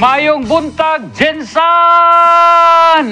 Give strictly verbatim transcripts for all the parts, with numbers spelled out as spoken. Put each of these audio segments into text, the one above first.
Mayong buntag, Jensan!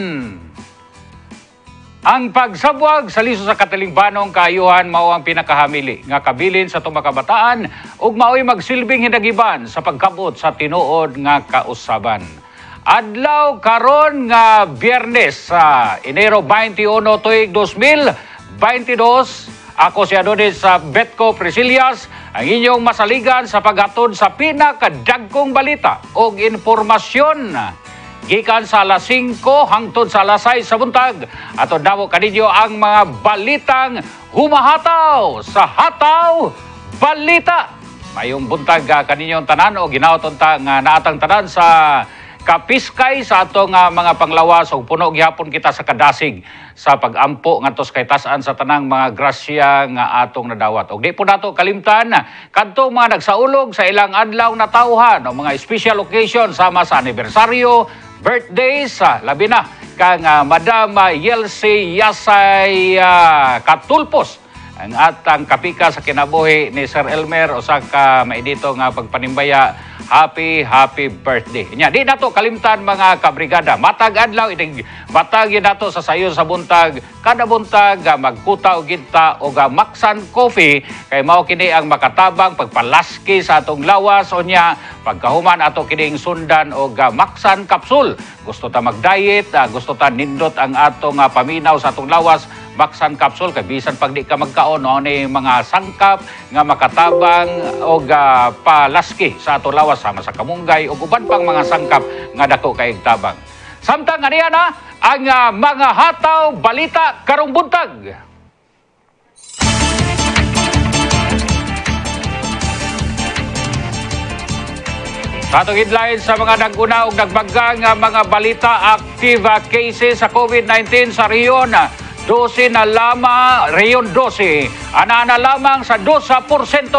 Ang pagsabwag sa liso sa katalingbanong kaayuhan mao ang pinakahamili nga kabilin sa tumakabataan ug mao'y magsilbing hinagiban sa pagkabot sa tinuod nga kausaban. Adlaw karon nga Biyernes sa Enero twenty-one tuig two mil twenty-two, ako si Adonis sa Betco Presillas, ang inyong masaligan sa paghatod sa pinakadagkong balita o informasyon. Gikan sa alas singko hangtod sa alas sais sa buntag, ato damo kaninyo ang mga balitang humahataw sa Hataw Balita. Mayong buntag uh, kaninyong tanan o ginaoton ta nga naatang tanan sa kapiskay sa atong uh, mga panglawas ug puno gihapon kita sa kadasig sa pagampo ngadto kay tas-an sa tanang mga grasya nga atong nadawat. Ug di po nato kalimtan kadto mga nagsaulog sa ilang adlaw na tawhan o mga special occasion sama sa anibersaryo, birthdays, uh, labi na kang uh, Madam uh, Yelsi Yasay uh, Katulpos ang atang kapika sa kinabuhi ni Sir Elmer o sa ka maedito nga pagpanimbaya. Happy, happy birthday. Nya, di nato kalimtan mga kabrigada. Matag adlaw, itig matag yun nato sa sayo sa buntag. Kada buntag, magkuta o ginta o maksan coffee. Kay mao kini ang makatabang pagpalaski sa atong lawas. O nya, pagkahuman ato kining sundan o maksan kapsul. Gusto ta mag-diet, gusto ta nindot ang atong paminaw sa atong lawas. Maksan kapsul, kay bisan pag di ka magkaon, no, ni mga sangkap nga makatabang o uh, palaski sa ato lawas sama sa kamunggay o uban pang mga sangkap nga dako kay tabang. Samtang aniya na ang uh, mga hataw balita karong buntag. Sa atong headlines sa mga naguna o nagbagang uh, mga balita, active uh, cases sa COVID nineteen sa Riyon. twelve na lamang, Riyon twelve, ana na lamang sa two percent.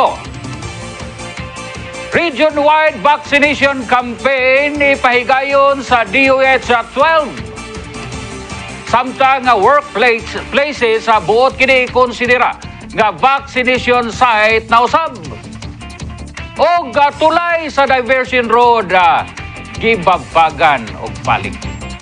Region-wide vaccination campaign ipahigayon sa D O H twelve. Samtang nga workplace places sa buot kini konsidera nga vaccination site na usab. O gatulay sa Diversion Road, uh, gibabagan og balik.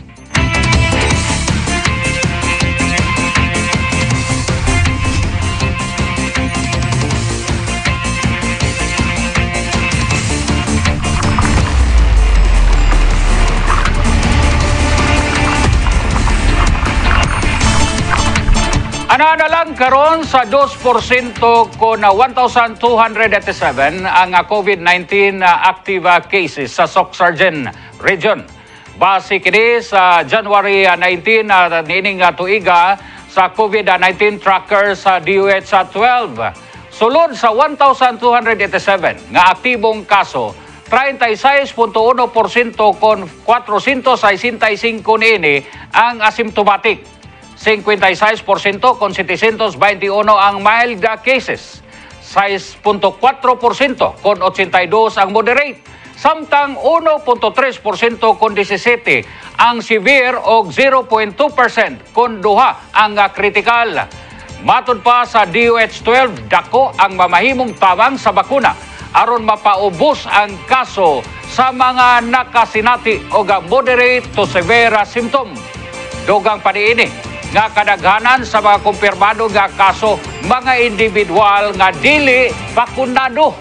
Ana na lang karon sa two percent ko na one thousand two hundred eighty-seven ang COVID nineteen active cases sa Soc-Sargen Region. Base kini sa January nineteen na nining tuiga sa COVID nineteen tracker sa D O H twelve. Sulod sa one thousand two hundred eighty-seven nga aktibong kaso, thirty-six point one percent kon four sixty-five niini ang asymptomatic. fifty-six percent kon seven twenty-one ang mild cases, six point four percent kon eighty-two ang moderate, samtang one point three percent kon seventeen ang severe o zero point two percent kon duha ang critical. Matod pa sa D O H twelve, dako ang mamahimong tabang sa bakuna aron mapaubos ang kaso sa mga nakasinati o moderate to severe symptom. Dugang paniini nga kadaghanan sa mga kumpirmado nga kaso mga individual nga dili bakunado.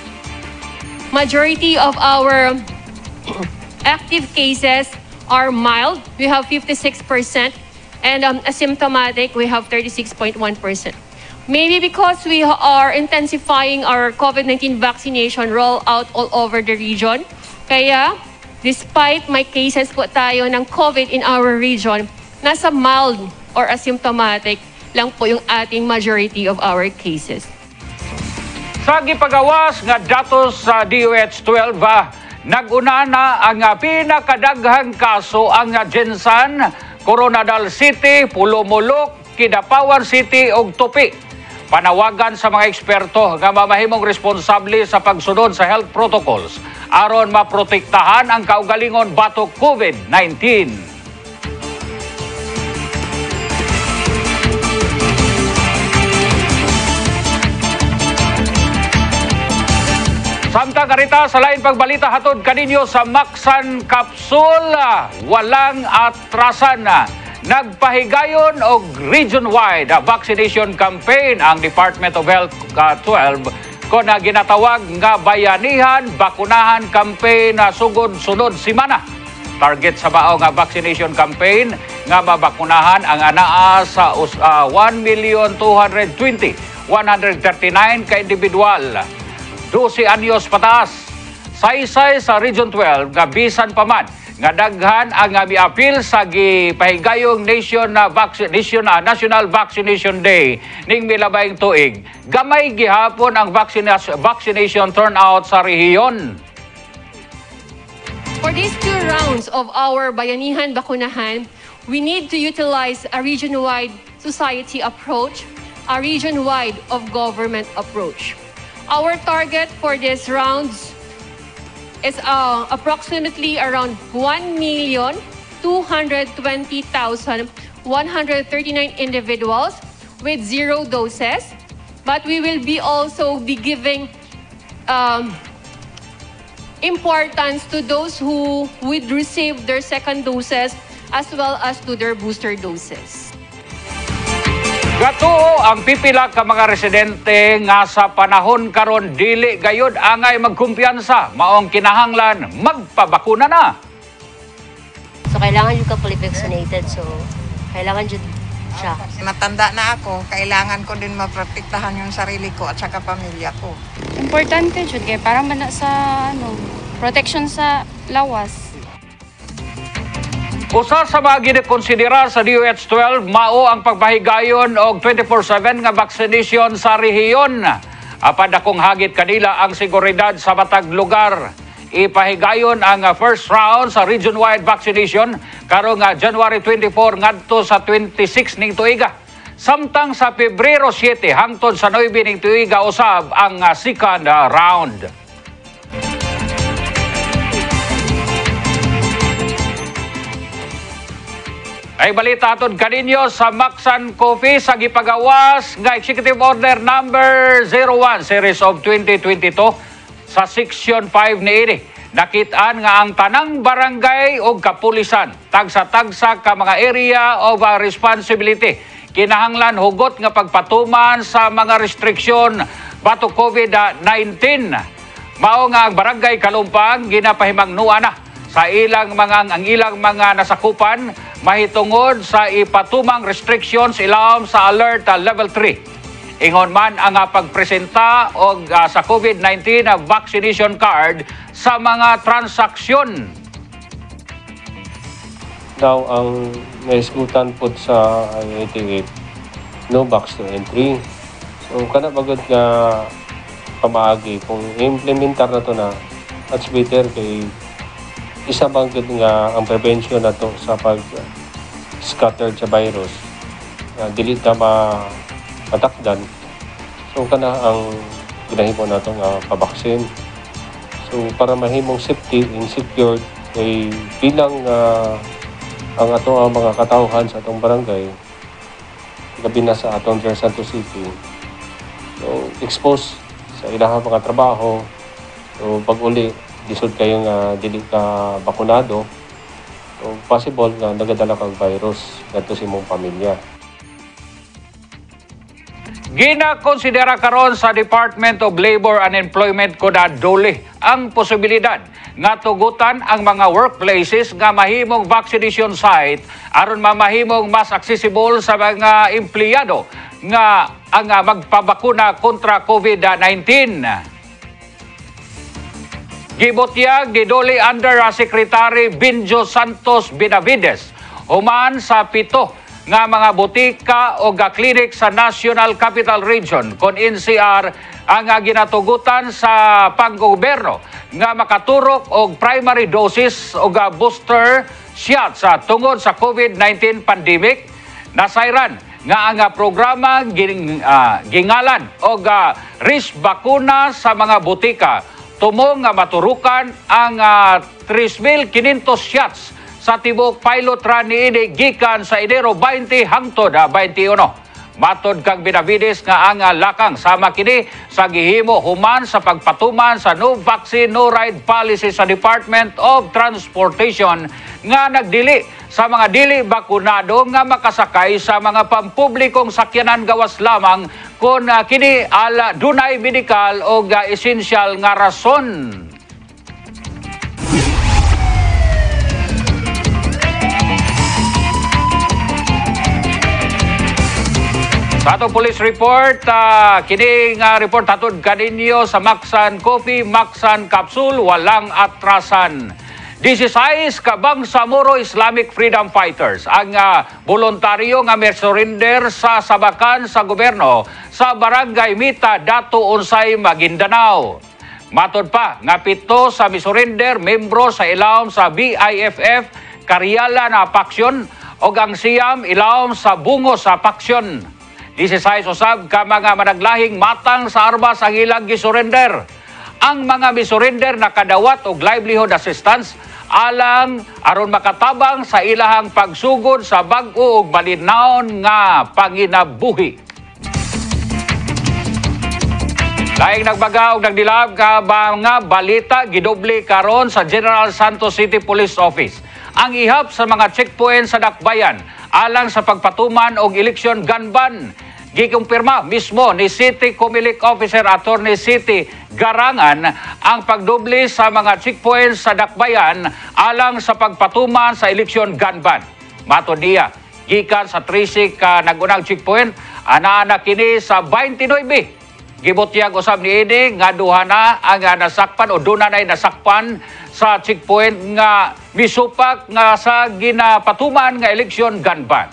Majority of our active cases are mild. We have fifty-six percent, and um, asymptomatic we have thirty-six point one percent. Maybe because we are intensifying our COVID nineteen vaccination rollout all over the region. Kaya despite may cases po tayo ng COVID in our region, nasa mild or asymptomatic lang po yung ating majority of our cases. Sa gipagawas nga datos sa D O H twelve, ah, nag-una na ang ah, pinakadaghang kaso ang ah, Jensan, Coronadal City, Pulumulok, Kidapawan City ug Tupi. Panawagan sa mga eksperto nga mamahimong responsable sa pagsunod sa health protocols aron maprotektahan ang kaugalingon batok COVID nineteen. Samtang mga karita, sa lain pagbalita hatod kaninyo sa Maksan Capsule, walang atrasan na. Nagpahigayon og region-wide vaccination campaign ang Department of Health uh, twelve kung na ginatawag nga bayanihan, bakunahan campaign na sugod-sunod simana. Target sa bao nga vaccination campaign nga mabakunahan ang anaa sa uh, one million two hundred twenty thousand one hundred thirty-nine ka individual. twelve anyos pataas. Saysay sa Region twelve nga bisan pa man nga daghan ang nga miapil sa gipahigayong nation na vaccination uh, National Vaccination Day ning milabayng tuig. Gamay gihapon ang vaccination vaccination turnout sa rehiyon. For these two rounds of our Bayanihan Bakunahan, we need to utilize a region-wide society approach, a region-wide of government approach. Our target for these rounds is uh, approximately around one million two hundred twenty thousand one hundred thirty-nine individuals with zero doses. But we will be also be giving um, importance to those who would receive their second doses as well as to their booster doses. Gatuo ang pipila ka mga residente nga sa panahon karon dili gayud angay magkumpiyansa, maong kinahanglan magpabakuna na. So kailangan yung ka fully vaccinated, so kailangan jud siya. Matanda na ako, kailangan ko din maprotektahan yung sarili ko at saka pamilya ko. Importante jud kay para man na sa ano, protection sa lawas. Usa sa mga ginikonsidera sa D O H twelve mao ang pagpahigayon og twenty-four seven nga vaccination sa rehiyon. Apan dakong hagit kanila ang seguridad sa matag lugar. Ipahigayon ang first round sa region-wide vaccination karong January twenty-four ngadto sa twenty-six ning tuiga. Samtang sa Pebrero seven hangtod sa nine ning tuiga usab ang second round. Ay balita atod kaninyo sa Maksan Coffee sa gipagawas nga Executive Order number zero one series of twenty twenty-two sa Section five ni ini. Nakitaan nga ang tanang barangay o kapulisan tagsa-tagsa ka mga area of uh, responsibility kinahanglan hugot nga pagpatuman sa mga restriksyon batok COVID nineteen. Mao nga ang barangay Kalumpang ginapahimangnuan na sa ilang mga ang ilang mga nasakupan mahitungod sa ipatumang restrictions ilawom sa alert uh, level three. Ingon man ang uh, pagpresenta og uh, sa COVID nineteen uh, vaccination card sa mga transaksyon. Now ang naisgutan po sa I eighty-eight, no box to entry. So kana bagod nga pamaagi kung implementar na to na, that's better kay isa bang nga ang prevention na to sa pag-scatter sa virus. Uh, dili ka matakdan. So kana ang ginahimo na to nga pabaksin. So para mahimong safety and secured kay bilang uh, ang ato ang mga katawhan sa atong barangay gabi na sa atong Santos City. So expose sa ilang mga trabaho. So pag uli disod kayo nga dili ka bakunado, so possible nga nagadala kang virus dito sa imong pamilya. Gina-konsidera karon sa Department of Labor and Employment ko na dole ang posibilidad nga tugutan ang mga workplaces nga mahimong vaccination site aron mamahimong mas accessible sa mga empleyado nga ang magpabakuna kontra COVID nineteen. Gibutyag ni Dole Under Secretary Binjo Santos Benavides human sa pito nga mga butika o klinik sa National Capital Region kon N C R ang ginatugutan sa panggobyerno nga makaturok og primary doses o booster shots sa tungod sa COVID nineteen pandemic. Nasayran nga ang programa ging, uh, gingalan og uh, risk bakuna sa mga butika tumong nga maturukan ang uh, three thousand five hundred shots sa tibok pilot run niini gikan sa Enero twenty hangtod uh, twenty-one. Matod kang Benavides nga ang lakang sama kini sa gihimo human sa pagpatuman sa no vaccine no ride policy sa Department of Transportation nga nagdili sa mga dili bakunado nga makasakay sa mga pampublikong sakyanan gawas lamang kung uh, kini ala dunay medikal o uh, essential nga rason. Sa atong police report, uh, kini nga report hatod kaninyo sa Maksan Coffee, Maksan Capsule, walang atrasan. Disisayis kabang sa Moro Islamic Freedom Fighters ang uh, voluntaryo nga may surrender sa sabakan sa gobyerno sa Barangay Mita, Dato Unsay, Maguindanao. Matod pa nga pito sa misurrender membro sa ilawom sa B I F F, Karyala na Paksyon o ang siyam ilawom sa Bungo sa Paksyon. Disisay usab ka mga managlahing matang sa armas ang ilang gisurrender. Ang mga misurrender nakadawat og livelihood assistance alang aron makatabang sa ilahang pagsugod sa bag-o ug malinaon nga panginabuhi. Laing nagbaga og nagdilab ka mga balita gidoble karon sa General Santos City Police Office ang ihap sa mga checkpoint sa Dakbayan alang sa pagpatuman og eleksyon gun ban. Gikumpirma mismo ni City Comelec Officer Attorney City Garangan ang pagdoble sa mga checkpoints sa Dakbayan alang sa pagpatuman sa eleksyon gun ban. Matod niya, gikan sa three-six ka nagunang checkpoint, ana-ana kini sa twenty-nine. Gibutyag usab ni ini nga duha na ang nasakpan o duna na nasakpan sa checkpoint nga misupak nga sa ginapatuman nga eleksyon gun ban.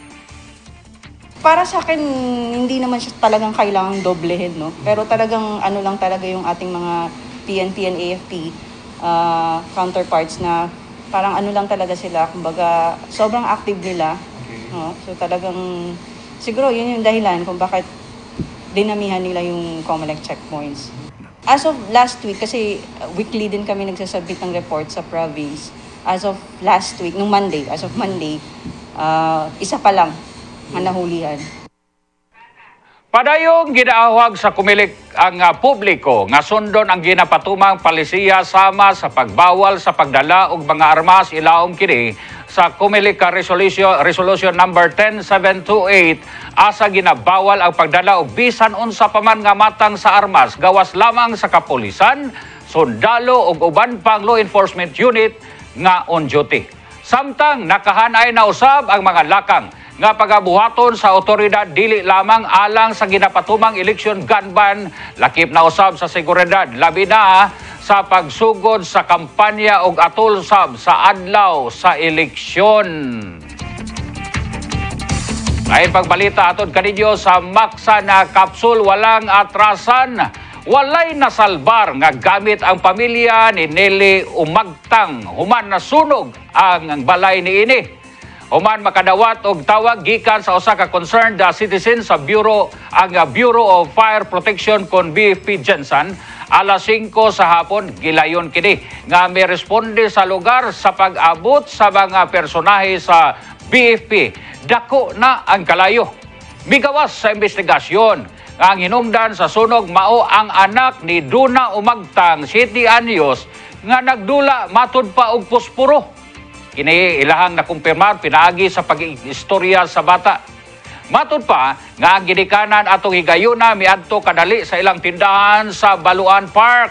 Para sa akin, hindi naman siya talagang kailangang doblehin, no? Pero talagang ano lang talaga yung ating mga P N P and A F P uh, counterparts na parang ano lang talaga sila, kumbaga sobrang active nila. No? So talagang, siguro yun yung dahilan kung bakit dinamihan nila yung Comelec checkpoints. As of last week, kasi weekly din kami nagsasubmit ng report sa province. As of last week, nung Monday, as of Monday, uh, isa pa lang ang nahulihan. Padayong ginaawag sa Comelec ang uh, publiko nga sundon ang ginapatumang palisiya sama sa pagbawal sa pagdala og mga armas ilawom kini sa Comelec Resolution, Resolution number ten seven two eight asa ginabawal ang pagdala og bisan unsa pa man nga matang sa armas gawas lamang sa kapulisan, sundalo ug uban pang law enforcement unit nga on duty. Samtang nakahanay na usab ang mga lakang nga pagabuhaton sa otoridad dili lamang alang sa ginapatumang eleksyon gun ban, lakip na usab sa seguridad labi na sa pagsugod sa kampanya og atol sab sa adlaw sa eleksyon. Lain pagbalita atod kaninyo sa Maksan na Capsule, walang atrasan. Walay nasalbar nga gamit ang pamilya ni Nelly Umagtang human nasunog ang balay ni ini. Human makadawat og tawag gikan sa usa ka concerned uh, citizen sa Bureau ang uh, Bureau of Fire Protection kon B F P Jensen alas singko sa hapon gilayon kini nga may responde sa lugar sa pag-abot sa mga personahe sa B F P. Dako na ang kalayo. Migawas sa investigasyon nga ang hinungdan sa sunog mao ang anak ni Duna Umagtang, seven anyos, nga nagdula matud pa og posporo. Kini ilahang nakumpirmar pinaagi sa pag-istorya sa bata. Matud pa nga ang ginikanan atong higayuna miadto kadali sa ilang tindahan sa Baluan Park.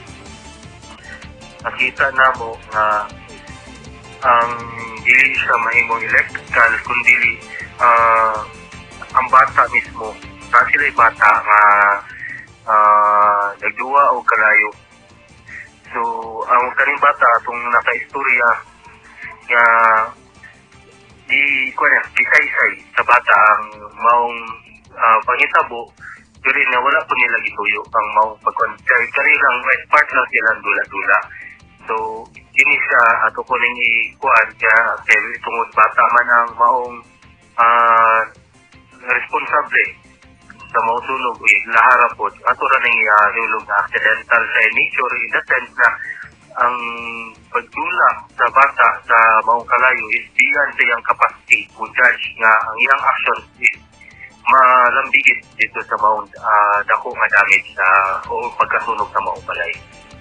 Nakita namo nga ang dili siya mahimong electrical kundi uh, ang bata mismo. Na sila bata nga uh, nagduwa o kalayo. So ang kaning bata atong nakaistorya nga di ko na di saysay sa bata ang maong uh, pangitabo pero na wala po nila gituyo ang maong pagkontray kari lang right part lang sila dula-dula. So ini siya ato ko ning ikuan kaya kay tungod bata man ang maong uh, responsable sa mausunog eh, laharapod ato ra ning uh, nulog na accidental sa nature in the sense na ang pagdula sa bata sa maong kalayo is beyond sa iyang capacity to judge nga ang iyang action is malambigit dito sa maong uh, dako nga damage sa o pagkasunog sa maong balay.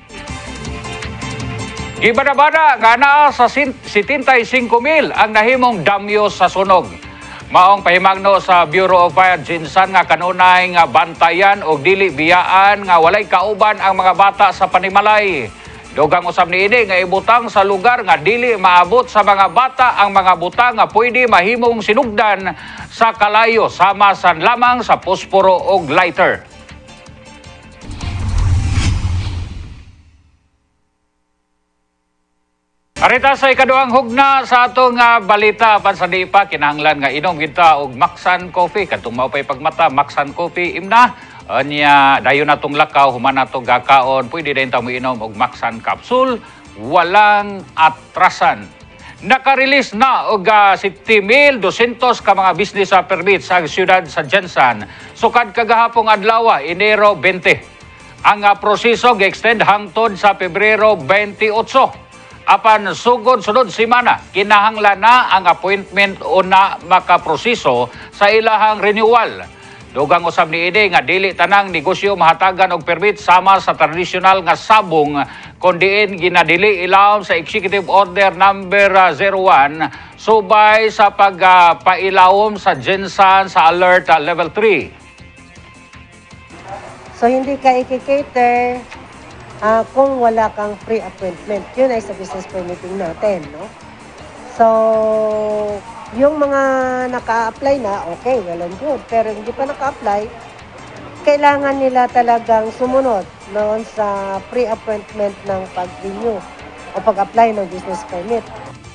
Gibada-bada nga naa sa seventy-five mil ang nahimong damyo sa sunog. Maong pahimangno sa Bureau of Fire Ginsan nga kanunay nga bantayan o dili biyaan nga walay kauban ang mga bata sa panimalay. Dugang usab niini nga ibutang sa lugar nga dili maabot sa mga bata ang mga butang nga pwede mahimong sinugdan sa kalayo sama san lamang sa posporo o lighter. Arita sa ikaduhang hugna sa atong uh, balita pansadipa kinahanglan nga inom kita og Maxan Coffee kadtong mao pay pagmata Maxan Coffee imna anya dayon natong lakaw human nato gakaon pwede din ta mo inom og Maxan capsule walang atrasan. Naka-release na og uh, seventy mil two hundred ka mga business uh, permit sa siyudad sa Ginsan sukad kagahapong adlaw Enero twenty. Ang uh, proseso gi-extend hangtod sa Pebrero twenty-eight. Apan sugod sunod semana kinahanglan na ang appointment o na makaproseso sa ilahang renewal. Dugang usab niini nga dili tanang negosyo mahatagan og permit sama sa tradisyonal nga sabong kundiin ginadili ilawom sa Executive Order number zero one subay sa pagpailawom uh, sa Ginsan sa Alert uh, Level three. So hindi ka i-cater Uh, kung wala kang pre-appointment. Yun ay sa business permitting natin, no? So, yung mga naka-apply na, okay, well and good. Pero hindi pa naka-apply, kailangan nila talagang sumunod noon sa pre-appointment ng pag-renew o pag-apply ng business permit.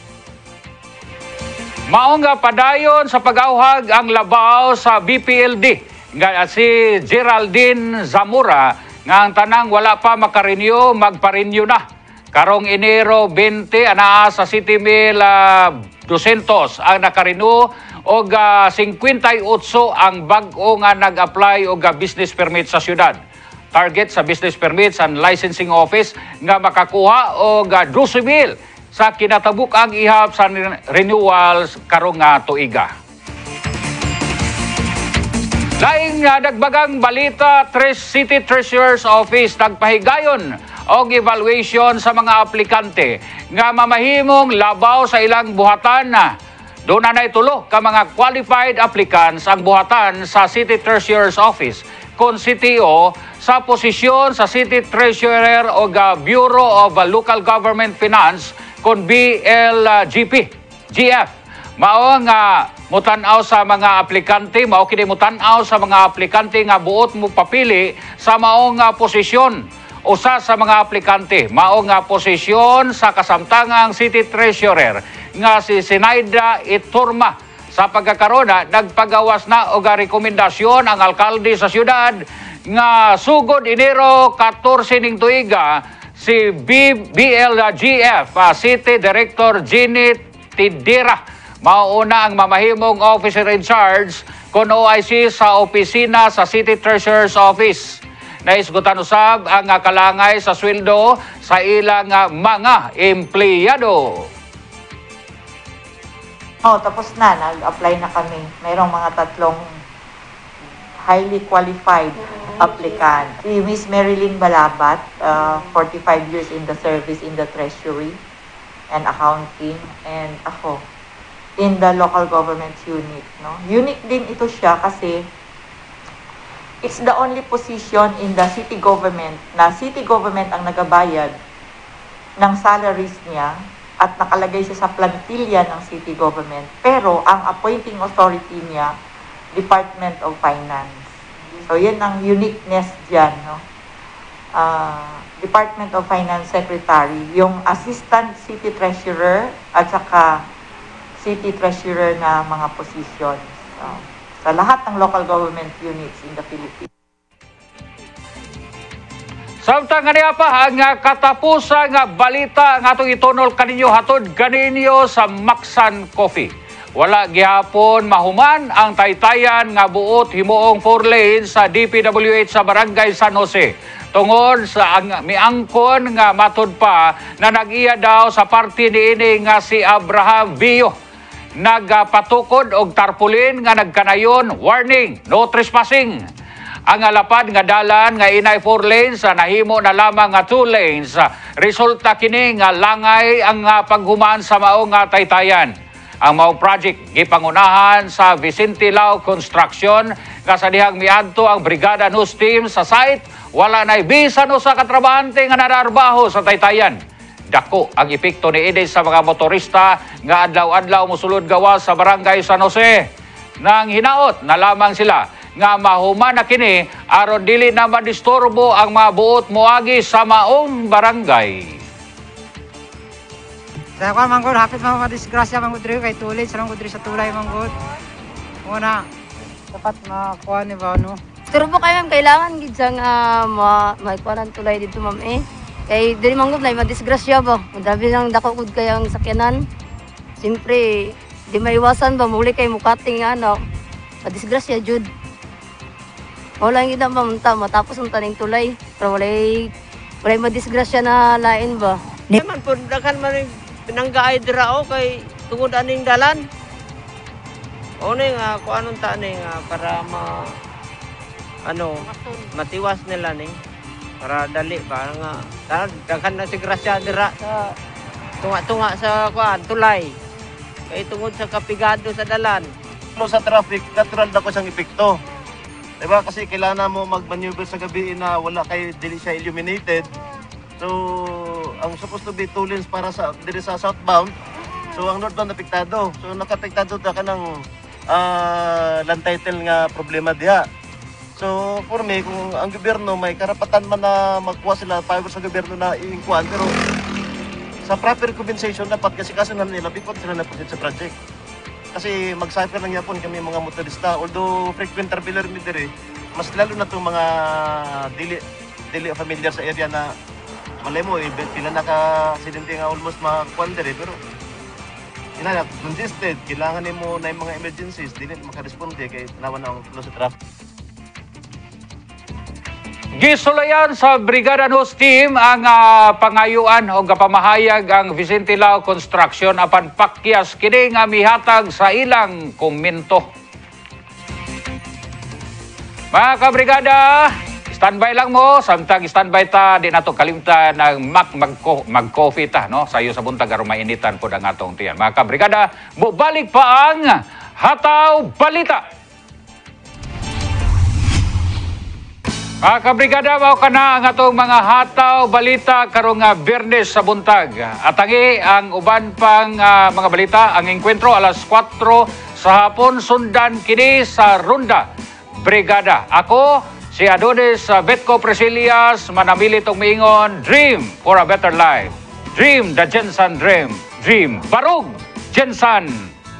Maong nga padayon sa pag-auhag ang labaw sa B P L D. Nga si Geraldine Zamora nga ang tanang wala pa makarenew, magparenew na. Karong Enero twenty, anaa sa seventy mil two hundred ang nakarenew o uh, fifty-eight ang bag-o nga nag-apply o uh, business permit sa syudad. Target sa business permits and licensing office nga makakuha o uh, twelve mil sa kinatabuk ang ihap sa renewal karong nga tuiga. Laing uh, dagbagang balita, Tres City Treasurer's Office nagpahigayon og evaluation sa mga aplikante nga mamahimong labaw sa ilang buhatan na. Doon na naitulo ka mga qualified applicants ang buhatan sa City Treasurer's Office kon C T O sa posisyon sa City Treasurer o uh, Bureau of uh, Local Government Finance kon B L G P, G F. Mao nga mutanaw sa mga aplikante, mao kini mutanaw sa mga aplikante nga buot mo papili sa mao nga posisyon. Usa sa mga aplikante, mao nga posisyon sa kasamtangang City Treasurer nga si Sinaida Iturma. Sa pagkakarona, nagpagawas na og rekomendasyon ang alkalde sa syudad nga sugod Enero fourteen ning tuiga si B L G F, uh, City Director Jenny Tidira. Mauna ang mamahimong officer in charge kon O I C sa opisina sa City Treasurer's Office. Naisgutan usab ang kalangay sa sweldo sa ilang mga empleyado. Oh, tapos na, nag-apply na kami. Mayroong mga tatlong highly qualified applicant. Si Miss Marilyn Balabat, uh, forty-five years in the service in the Treasury and Accounting, and ako in the local government unit, no? Unique din ito siya kasi it's the only position in the city government na city government ang nagabayad ng salaries niya at nakalagay siya sa plantilla ng city government. Pero ang appointing authority niya, Department of Finance. So yan ang uniqueness diyan, no? Uh, Department of Finance Secretary, yung Assistant City Treasurer at saka City Treasurer na mga positions uh, sa lahat ng local government units in the Philippines. Samtang nga pa ang katapusan nga balita nga atong itunol kaninyo hatod kaninyo sa Maxan Coffee. Wala gihapon mahuman ang taytayan nga buot himuong four lanes sa D P W H sa Barangay San Jose. Tungod sa ang, miangkon nga matud pa na nag-iya daw sa party niini nga si Abraham Vio. nagpatukod og tarpaulin nga nagkanayon, warning, no trespassing. Ang alapad nga dalan nga inay four lanes sa nahimo na lamang nga two lanes. Resulta kini nga langay ang uh, paghuman sa maong nga taytayan. Ang mao project gipangunahan sa Vicente Lau Construction nga sa dihang miadto ang Brigada News Team sa site, wala nay bisan usa ka trabahante nga nararbaho sa taytayan. Dako ang epekto ni Ede sa mga motorista nga adlaw-adlaw mosulod gawas sa barangay San Jose. Nang hinaot na lamang sila nga mahuman na kini aron dili na madisturbo ang mga buot moagi sa maong barangay. Sa ko manggod hapit mga madisgrasya manggod diri kay tulid sa manggod diri sa tulay manggod. Una dapat makuha ni ba no. Turbo kayo ma'am, kailangan gid sa nga ma maikuanan tulay dito ma'am eh. Kay diri manggod na madisgrasya ba. Dabi nang dako gud kay ang sakyanan. Siyempre di maiwasan ba muli kay mukating ano. Madisgrasya jud. Wala yung gina mamunta, matapos ang taning tulay. Pero walay, walay madisgrasya na lain ba? Naman po, dakan man yung pinanggaay dira o kay tungod aning dalan. O na yung uh, kung anong taan nga para ma, ano, matiwas nila ning para dali para nga, dakan na si grasya dira sa tunga-tunga sa kuan tulay. Kay tungod sa kapigado sa dalan. Sa traffic, natural na ko siyang epekto. Diba? Kasi kailangan mo mag-maneuver sa gabi na wala kayo, dili siya illuminated. So, ang supposed to be two lanes para sa dili sa southbound. So, ang northbound apektado. So, nakapektado ta ka ng uh, land title nga problema diha. So, for me, kung ang gobyerno may karapatan man na magkuha sila power sa gobyerno na iingkuhan, pero sa proper compensation dapat kasi kaso na nila before sila na-proceed sa project. Kasi mag-cycle lang yapon kami mga motorista. Although frequent traveler mi dire, mas lalo na itong mga dili, dili familiar sa area na malay mo, eh, pila naka-aksidente nga almost makakuan dire. Pero inala, congested, kailangan mo na yung mga emergencies, dili makaresponde kay naman ang flow sa traffic. Gisulayan sa Brigada News Team ang uh, pangayuan o kapamahayag ang Vicente Lau Construction apan pakyas kini nga mihatag sa ilang komento. Mga kabrigada, standby lang mo, samtang standby ta, di nato kalimtan ng mag mag-coffee ta, no? Sayo sa buntag aron mainitan po ang atong tiyan. Mga kabrigada, bubalik pa ang Hataw Balita. Mga kabrigada, mao ka na ang atong mga hataw balita karong uh, Biyernes sa buntag. Atangi ang uban pang uh, mga balita, ang enkwentro alas kwatro sa hapon, sundan kini sa Ronda Brigada. Ako, si Adonis uh, Betco Presilias, manamili tong miingon, Dream for a Better Life. Dream the Jensen Dream. Dream. Barug Jensen.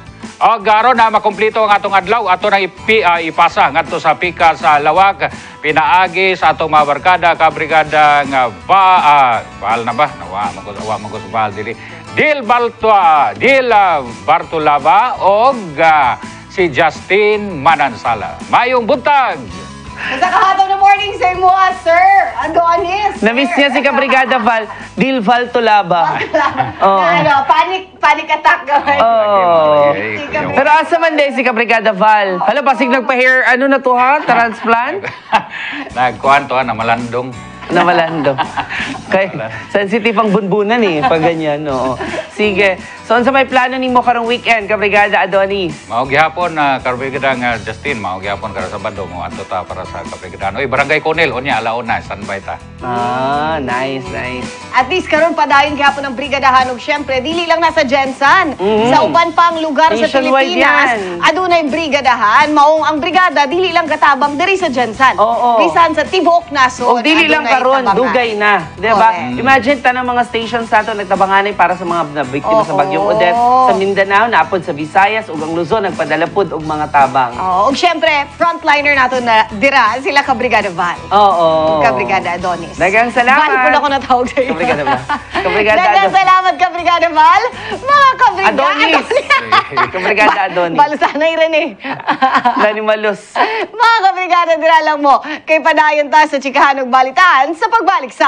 O garo na makumpleto ang atong adlaw, ato na ipi, uh, ipasa ngadto sa pika sa lawag, pinaagi sa atong mga barkada, kabrigada nga ba, uh, baal na ba? Nawa, magawa magos baal dili. Dil Baltua, Dil uh, Bartolaba o uh, si Justin Manansala. Mayong buntag! Sa kahataw na morning sa imo, sir. Adonis. Na-miss niya si Kabrigada Val. Dil Val Tulaba. Oh. Na, ano, panic, panic attack gawin. Oh. Pero asa man din si Kabrigada Val? Hala, pasig nagpa-hair, ano na to ha? Transplant? Nagkuhan to ha, na malandong. Na malandong. Kay, sensitive ang bunbunan eh, pag ganyan. Oo. Sige. So, sa may plano ni mo karong weekend, Kabrigada Adonis? Maog gihapon na uh, Kabrigada nga Justin, maog gihapon kara Sabado mo ato ta para sa Kabrigada. Oy, Barangay Conel, onya alaon na, standby ta. Ah, nice, nice. At least karon padayon gihapon ang brigadahan ug syempre dili lang nasa Jensen. Mm-hmm. Sa uban pang lugar sa Pilipinas, adunay brigadahan. Maong ang brigada dili lang katabang diri sa Jensen. Oo. Bisan sa tibuok nasod. O dili lang karon, dugay na, 'di ba? Okay. Imagine tanang mga stations nato nagtabanganay para sa mga nabiktima sa bagyong Odette sa Mindanao, naapod sa Visayas ug ang Luzon nagpadala pud og mga tabang. Oo, ug syempre frontliner nato na dira sila ka Brigada Val. Oo. Ka Brigada Adonis. Daghang salamat. Val po na ko natawag sa iyo. Kabrigada Val. Kabrigada Adonis. Daghang salamat ka Brigada Val. Mga kabrigada Adonis. Kabrigada Adonis. Balusanay rin eh. Lani malos. Mga kabrigada dira lang mo kay padayon ta sa chikahan ug balitaan sa pagbalik sa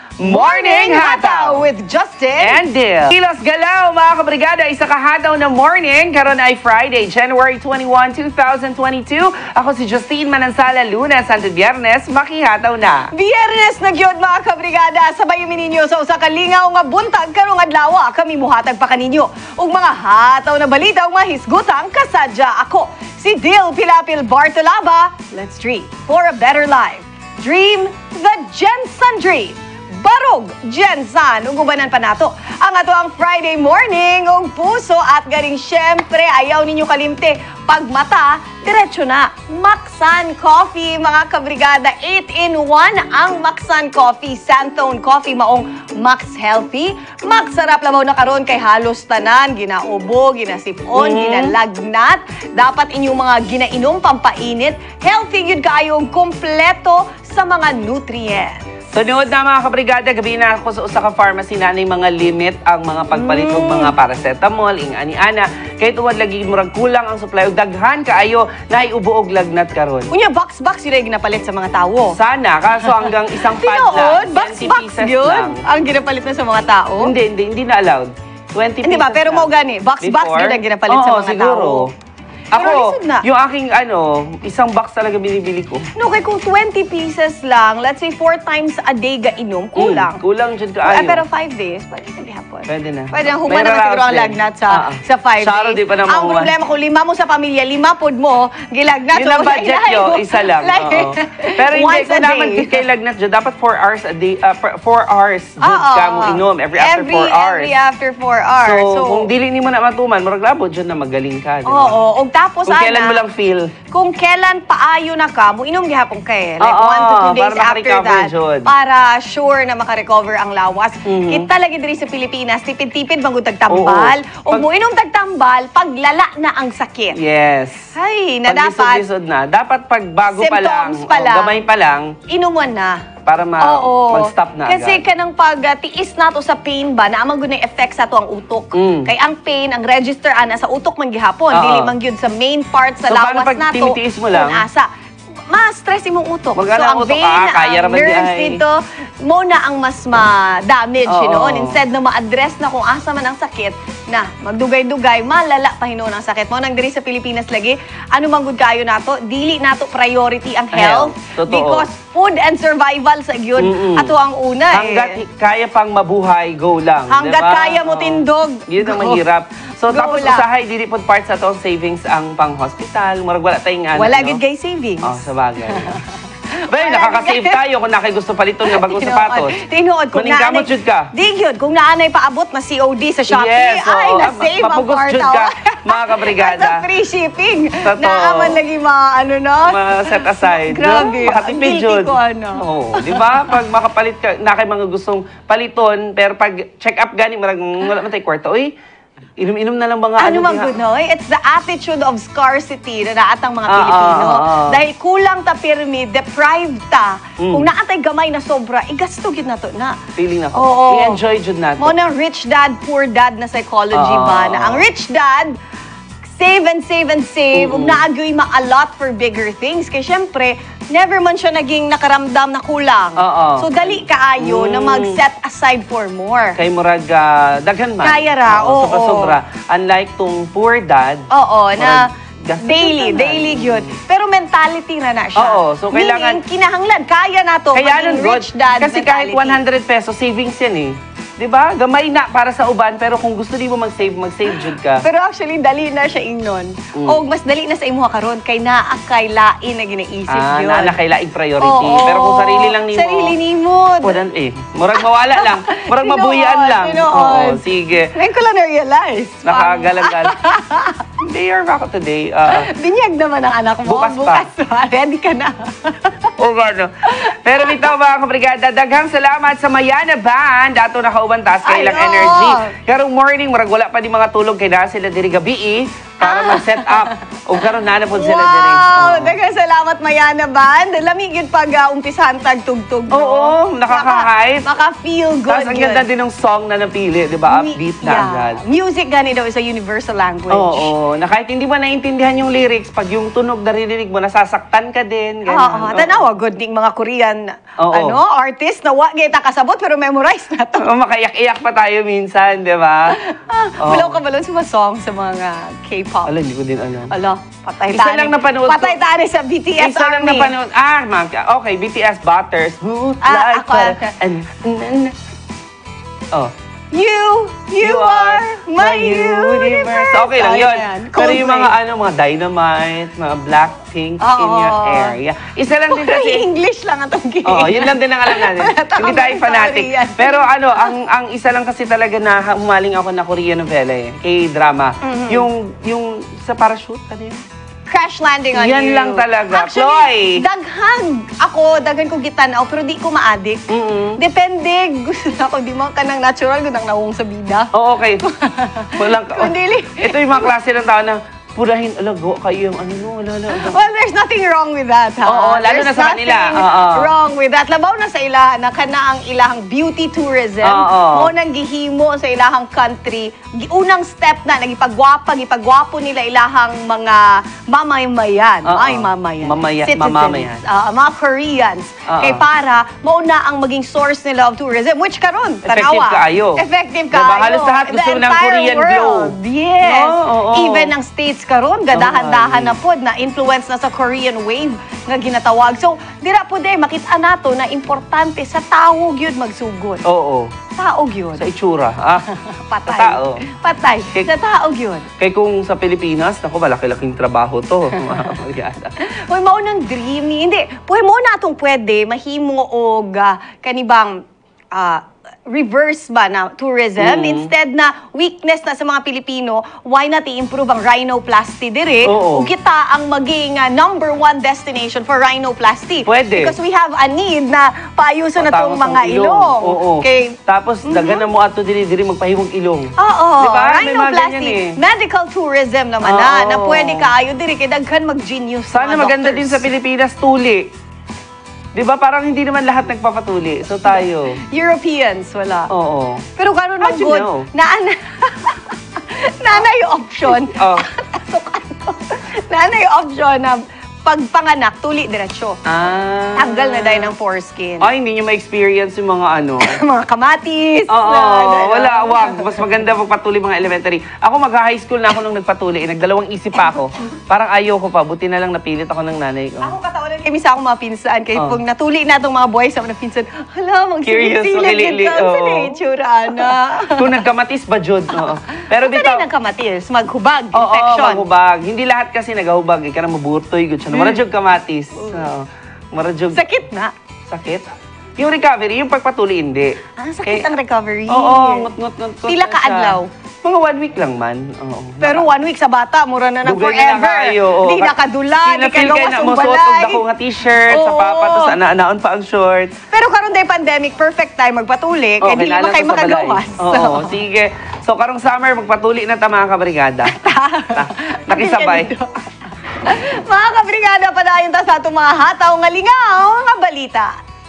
Morning Hataw with Justin and Dil. Kilos galaw mga kabrigada, isa kahataw na morning. Karon ay Friday, January twenty-first, two thousand twenty-two. Ako si Justine Manansala, Lunes, Santo Biyernes, makihataw na. Biyernes na gyud mga kabrigada, sabay mi ninyo sa usa ka lingaw nga buntag karong adlaw. Kami muhatag pa kaninyo og mga hataw na balita ug mahisgutang kasadya. Ako si Dil Pilapil Bartolaba. Let's dream for a better life. Dream the Jensen Dream. Barog, Jensan, ugubanan pa nato. Ang ato ang Friday morning, ug puso at galing syempre, ayaw ninyo kalimte. Pag mata, diretso na. Maxan Coffee, mga kabrigada, eight in one ang Maxan Coffee. Santone Coffee, maong Max Healthy. Max Sarap labaw na karon kay halos tanan, ginaubo, ginasipon, mm-hmm. ginalagnat. Dapat inyong mga ginainom pampainit. Healthy yun kaayong kompleto sa mga nutrients. Sunod na mga kabrigada, gabi na ako sa usa ka pharmacy na may mga limit ang mga pagpalit og Mm. mga paracetamol, ing ani-ana. Kay tuwad lagi murag kulang ang supply og daghan kaayo na iubo og lagnat karon. Unya box-box yun ay ginapalit sa mga tao. Sana, kaso hanggang isang pad Tinood, lang. box-box yun ang ginapalit na sa mga tao. Hindi, hindi, hindi na allowed. twenty Hindi ba? pieces Pero lang. mo gani, box-box Before? yun ang ginapalit Oo, sa mga siguro. tao. Ako, Pero lisod na. yung aking ano, isang box talaga binibili ko. No, kay kung twenty pieces lang, let's say four times a day ga inom, kulang. Mm, kulang dyan ka Ah, ayo. pero five days, pwede na hapon. Pwede na. Pwede na, May human naman siguro ang raraos din. lagnat sa Ah, ah. sa five Saro, days. di pa naman Ang human. problema kung lima mo sa pamilya, lima pod mo, gilagnat. Yun ang budget nyo, isa lang. Like, oo. Pero hindi, once a kung naman day. kay lagnat dyan, dapat four hours a day, uh, four hours dyan Oo. ka mo inom every after every, four hours. Every after four hours. So, kung dili ni mo na matuman, marag labo dyan na magaling ka. Diba? Oo, og tapos Kung kailan ana, mo lang feel. kung kailan paayo na ka, mo inom gihapon kay. Like Oo, one to two days para after makarecover that. jud. Para sure na makarecover ang lawas. Mhm. Kita lagi diri sa Pilipinas, tipid-tipid bangod tagtambal. O Pag- mo inom tagtambal, paglala na ang sakit. Yes. Ay, na Pag dapat lisod-lisod na. Dapat pag bago pa lang, Symptoms pa o lang. gamay pa lang, inuman na. para ma Oo. mag-stop na Kasi agad. kanang pag-tiis nato sa pain ba, na amang gunay effect sa to ang utok. Mm. Kay ang pain, ang register ana sa utok man gihapon, Oo. dili man gyud sa main part sa So, paano lawas pag nato. tinitiis mo lang? kung asa. Ma-stress imong utok. Magana so, ang ang utok, vein, ah, kaya ang raman di nerves ay. dito, mo na ang mas ma-damage, you Oo. know? Instead na ma-address na kung asa man ang sakit, na magdugay-dugay, malala pa hinuon ang sakit mo. Nang diri sa Pilipinas lagi, ano man gud kayo nato, dili nato priority ang health. Health, totoo. Because food and survival sa gyud Mm-mm. ato ang una Hanggat eh. kaya pang mabuhay, go lang. Hanggat diba? kaya mo Oo. tindog. Yun ang Go. mahirap. So, Go tapos lang. usahay, dili po part sa to savings ang pang-hospital. Murag wala tayong ano. Wala no? gid kay savings. Oh, sa bagay. Bay, nakaka-save tayo kung nakay gusto paliton nga bagong sapatos. Tinuod kung Maningkamot jud ka. Di yun, kung naanay paabot na C O D sa Shopee, Yes, ay, oo. na-save ang Mapugos jud kwarta. ka, mga kabrigada. Sa free shipping. Totoo. Naaman lagi mga ano no? Ma-set aside. Grabe. Makatipid Ang guilty jud. ko, ano. Oo, di ba? Pag makapalit ka, na kay mga gustong paliton, pero pag check up gani, marag wala man tay kwarta. Uy, inom-inom na lang mga Ano mang diha. good, no? It's the attitude of scarcity na naatang mga Ah, Pilipino. ah, ah. Dahil kulang ta pirmi, deprived ta. Mm. Kung naatay gamay na sobra, igasto gid na to na. Feeling ako. Oo. I-enjoy jud nato. Mo ng rich dad, poor dad na psychology Oo. ba? Na ang rich dad, save and save and save, ug Mm-mm. naagyoy ma-allot for bigger things. Kaya syempre, never man siya naging nakaramdam na kulang. Oo. So dali kaayo na Mm. mag-set aside for more. Kay murag ah, daghan man. Kaya ra, oo. Sobra-sobra. Unlike tong poor dad. Oo, na murag gastos daily, na tanan. daily yun. Pero mentality na na siya. Oo, so kailangan- Meaning, kinahanglan, kaya na to, Kaya maging nun, good. rich dad Kasi kahit mentality. one hundred pesos savings yan eh. 'Di ba? Gamay na para sa uban, pero kung gusto di mo mag-save, mag-save jud ka. Pero actually, dali na siya ingnon. Mm. O mas dali na sa imo karon kay naa kay lain na ginaisip Ah, yun. na kay laing priority. Oo. Pero kung sarili lang nimo. Sarili nimo. Wadan eh. Murag mawala lang. Murag Tinuod, mabuyaan lang. tinuod. Oo, sige. Ngayon ko lang na-realize. Nakagalang-galang. They are back today. Uh, Binyag naman ang anak mo. Bukas pa. pa. Ready ka na. o ano. Pero bitaw mga kabrigada, daghang salamat sa Mayana Band. Dato nakauban taas kay ilang Ay, oo. energy. Karong morning, murag wala pa di mga tulog kay na sila diri gabi. para mag-set up. O karon na po sila Wow! dire. Daghang salamat Mayana Band. Lamig yun pag uh, umpisahan tagtugtog. No? Oo, nakaka-hype. Maka-feel good. Tapos ang ganda din ng song na napili, di ba? Upbeat na Yeah. agad. Music gani daw is a universal language. Oo, na kahit hindi mo naintindihan yung lyrics, pag yung tunog naririnig mo, nasasaktan ka din. Oo, ganun. tanawa, good ding mga Korean Oo. ano, artist na wa kita kasabot pero memorize na to. Oo, makaiyak-iyak pa tayo minsan, di ba? Oo. Wala ka balon sa song sa mga K-pop. Ala, hindi ko din alam. Ala, patay Isa tani. lang napanood ko. Patay tani sa B T S Isa lang Army. napanood. Ah, mag, okay, B T S Butters. Smooth Ah, like ako, butter. ako. And, and, and, oh. You, you, are my universe. Okay lang Ayun yun. yan. Pero yung Coldplay. mga ano, mga Dynamite, mga Blackpink in Oo. your area. Isa lang din kasi. English lang atong game. Oo, yun lang din ang alam natin. Hindi tayo fanatic. Korean. Pero ano, ang ang isa lang kasi talaga na humaling ako na Korean novela eh, K-drama. Mhm. Yung yung sa parachute, ano yun? Crash Landing on Yan You. lang talaga. Actually, Chloe. daghan. Ako, daghan ko gitanaw, pero di ko ma-addict. Depende. Gusto na ako, di mo ka ng natural, gunang nawong sa bida. Oo, okay. Walang ka. Kundi, Ito yung mga klase ng tao na purahin, alago kayo yung ano, no, wala, wala. well, there's nothing wrong with that, ha? Oo, lalo There's na sa kanila. nothing Oo. wrong with that. Labaw na sa ila, na kana ang ilahang beauty tourism. Oo. Mo nang gihimo sa ilahang country. Gi- Unang step na, nagipagwapa, gipagwapo nila ilahang mga mamamayan. Oo. Ay, mamayan. Mamaya- Citizens. mamamayan. Ah, mga Koreans. Oo. Kay para, mauna ang maging source nila of tourism, which karon Effective tanawa. kaayo. Effective Diba? kaayo. Halos lahat The gusto ng entire Korean world. glow. Yes. No? Oo. Even ang states karon gadahan-dahan na pod na influence na sa Korean wave nga ginatawag. So, dira po day makita nato na importante sa tao gyud magsugod. Oo. Tao gyud. Sa itsura. Ah, Patay. sa tao. Patay. Sa tao gyud. Kaya kung sa Pilipinas, naku, malaki-laking trabaho to. mga kabrigada. Hoy mao nang dreamy. Hindi, puhay mo na atong pwede mahimo og ah, kanibang ah, reverse ba na tourism. Mm. Instead na weakness na sa mga Pilipino, why not i-improve ang rhinoplasty dire? Oo. O kita ang maging ah, number one destination for rhinoplasty. Pwede. Because we have a need na paayusan na itong Patangos mga ang ilong. Oo. Okay. Tapos, dagan na mo ato diri-diri magpahimong ilong. Oo, Diba? May mga rhinoplasty. ganyan eh. Medical tourism naman Oo. na, na pwede kaayo diri kay daghan mag-genius Sana mga maganda doctors. din sa Pilipinas, tuli. Di ba parang hindi naman lahat nagpapatuli. So tayo. Europeans, wala. Oo. Pero karon How'd ang you good, know? naana, naana yung option. Oh. Naana yung option na pagpanganak, tuli diretsyo. Ah. Tanggal na dahil ng foreskin. Ay, hindi nyo ma-experience yung mga ano. mga kamatis. Oo, na- na- wala, wag. Mas maganda magpatuli mga elementary. Ako mag-high school na ako nung nagpatuli. Nagdalawang isip pa ako. Parang ayoko pa. Buti na lang napilit ako ng nanay ko. Ako katawanan kay misa akong mga pinsan. Kaya Oh. pag natuli na itong mga boys sa mga pinsan, hala, Curious, magsilit-silit magilili, ka. Saan oo. na yung tsura na? Kung nagkamatis ba, Jod? Oo. Pero Saan bitaw, na yung kamatis? Maghubag, oo, infection. maghubag. Hindi lahat kasi nagahubag. Ika na mabutoy. Good siya. Maradjog kamatis. Oo. Maradjog. Sakit na. Sakit? Yung recovery, yung pagpatuli, hindi. Ah, sakit Kay- ang recovery. Oo, ngut-ngut-ngut. Pila ka adlaw? Mga one week lang man. Oo. Pero one week sa bata, mura na ng Dugay na forever. kayo, oo. Di nakadula, di ka Feel kayo gawas na ng mo suot balay. og dako nga t-shirt, sa Oo. papa, tapos ana-anaon pa ang shorts. Pero karon day pandemic, perfect time magpatuli, kaya di kilala ba kayo ko sa balay. makagawas. Oo, sige. So, karong summer, magpatuli na ta mga kabrigada. Ta- Nakisabay. Mga kabrigada, padayon ta sa atong mga hataw nga lingaw nga balita.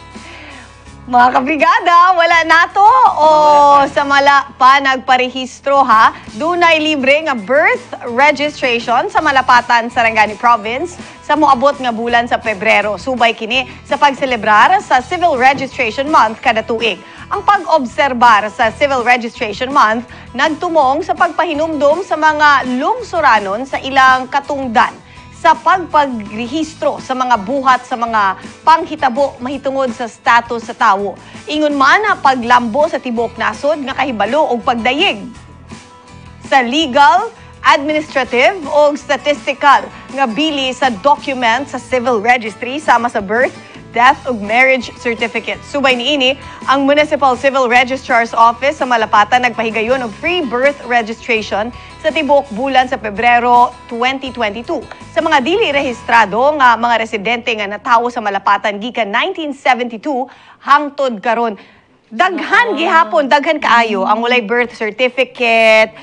Mga kabrigada, wala nato o sa mala pa nagparehistro ha. Dunay libre nga birth registration sa Malapatan, Sarangani Province sa moabot nga bulan sa Pebrero. Subay kini sa pagselebrar sa Civil Registration Month kada tuig. Ang pag-obserbar sa Civil Registration Month nagtumong sa pagpahinumdum sa mga lungsuranon sa ilang katungdan sa pagpagrehistro sa mga buhat sa mga panghitabo mahitungod sa status sa tawo. Ingon man na paglambo sa tibok nasod nga kahibalo og pagdayeg sa legal, administrative o statistical nga bili sa document sa civil registry sama sa birth, death ug marriage certificate. Subay niini, ang Municipal Civil Registrar's Office sa Malapatan nagpahigayon og free birth registration sa tibok bulan sa Pebrero twenty twenty-two. Sa mga dili rehistrado nga mga residente nga natawo sa Malapatan gikan nineteen seventy-two hangtod karon. Daghan gihapon, daghan kaayo ang walay birth certificate,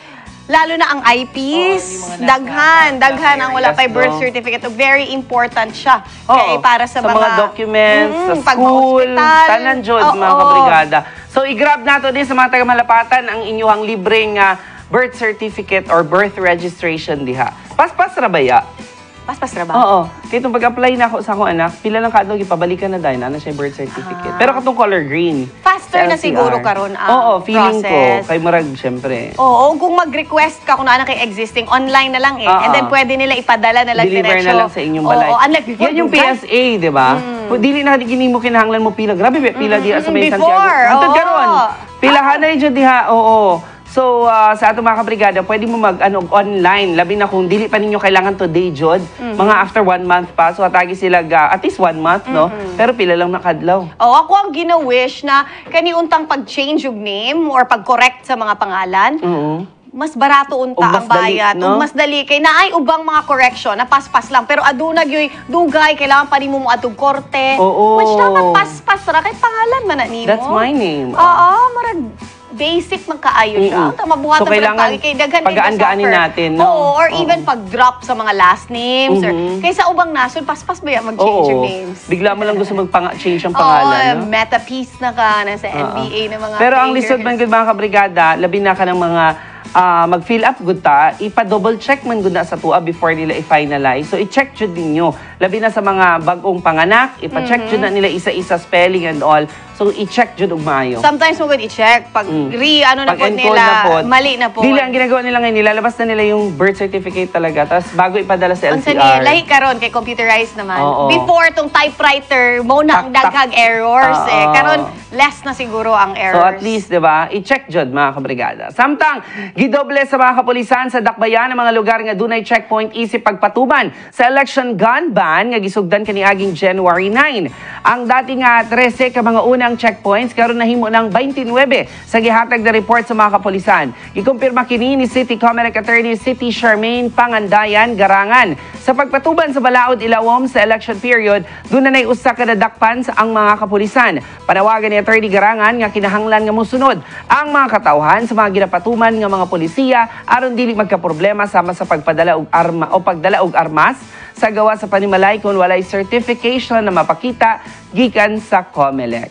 lalo na ang I Ps, daghan, daghan ang wala pa birth certificate. Very important siya. Kaya para sa, sa mga, mga documents, mm, sa school, tanan jud mga kabrigada. So i-grab nato din sa mga taga-Malapatan ang inyong libreng uh, birth certificate or birth registration diha. Paspas ra ba ya? Paspas ra ba? Oo. Kaya itong pag-apply na ako sa akong anak, pila lang kadto gipabalikan na dahil na siya birth certificate. Ah. Pero katong color green. Faster na siguro karon ang Oo, feeling process. ko. Kay Murag, syempre. Oo, kung mag-request ka kung ano kay existing, online na lang eh. Oo. And then pwede nila ipadala na lang Deliver diretso. na lang sa inyong balay. Oo, unlike before. Yan yung P S A, di ba? Mm. Dili na gini mo kinahanglan mo pila. Grabe, pila Mm, di sa may before, Santiago. Hantod oo. karon. Pilahan na yun diha. Oo. So, uh, sa ato mga kabrigada, pwede mo mag ano, online. Labi na kung dili pa ninyo kailangan today, Jod. Mhm. Mga after one month pa. So, atagi sila ga, at least one month, no? Mhm. Pero pila lang nakadlaw. Oh, ako ang gina-wish na kaniuntang pag-change yung name or pag-correct sa mga pangalan. Oo. Mas barato unta O mas ang bayad. dali, no? O mas dali. Kay naay ubang mga correction na paspas lang. Pero aduna gyoy dugay, kailangan pa nimo mo atog korte. Oo. Which dapat paspas ra kay pangalan man na nimo. That's my name. Oo, marag basic man kaayo siya. Mm-mm. Ito, mabuhatan So, pa rin kailangan pagi. Kay daghan din pagaan-gaanin ka-suffer. natin, no? Oo, or Oo. even pag-drop sa mga last names. Or, Mhm. kaysa ubang nasod, paspas ba yan mag-change Oo. your names? Bigla mo lang gusto mag-change ang Oo, pangalan, no? meta-piece na ka, nasa N B A Oo. na mga Pero ang players. lisod man gud mga kabrigada, labi na ka ng mga ah, mag-fill up gud ta, ipa-double check man gud na sa tuwa before nila i-finalize. So i-check jud ninyo. Labi na sa mga bagong panganak, ipa-check Mhm. jud na nila isa-isa spelling and all. So i-check jud og maayo. Sometimes mo good i-check. Pag re, ano na po Pag-encode nila, na po, mali na po. Dili ang ginagawa nila ngayon, nilalabas na nila yung birth certificate talaga. Tapos bago ipadala sa L Ang C sani, R. lahi karon kay computerized naman. Oo. Before, tong typewriter, mo na ang daghang errors eh. Oo. Karon, less na siguro ang So errors. at least, di ba, i-check jud mga kabrigada. Samtang, gidoble sa mga kapulisan sa dakbayan ng mga lugar nga dunay checkpoint isip pagpatuban sa election gun ban nga gisugdan kaniaging January nine. Ang dati nga thirteen ka mga unang checkpoints karon nahimo ng twenty-nine sa gihatag na report sa mga kapulisan. Gikumpirma kini ni City Comelec Attorney City Charmaine Pangandayan Garangan. Sa pagpatuban sa Balaod Ilawom sa election period, doon na nay usa ka nadakpan sa ang mga kapulisan. Panawagan ni Attorney Garangan nga kinahanglan nga mosunod ang mga katawhan sa mga ginapatuman nga mga polisiya aron dili magkaproblema sama sa pagpadala og arma o pagdala og armas sa gawa sa panimalay kung walay certification na mapakita gikan sa Comelec.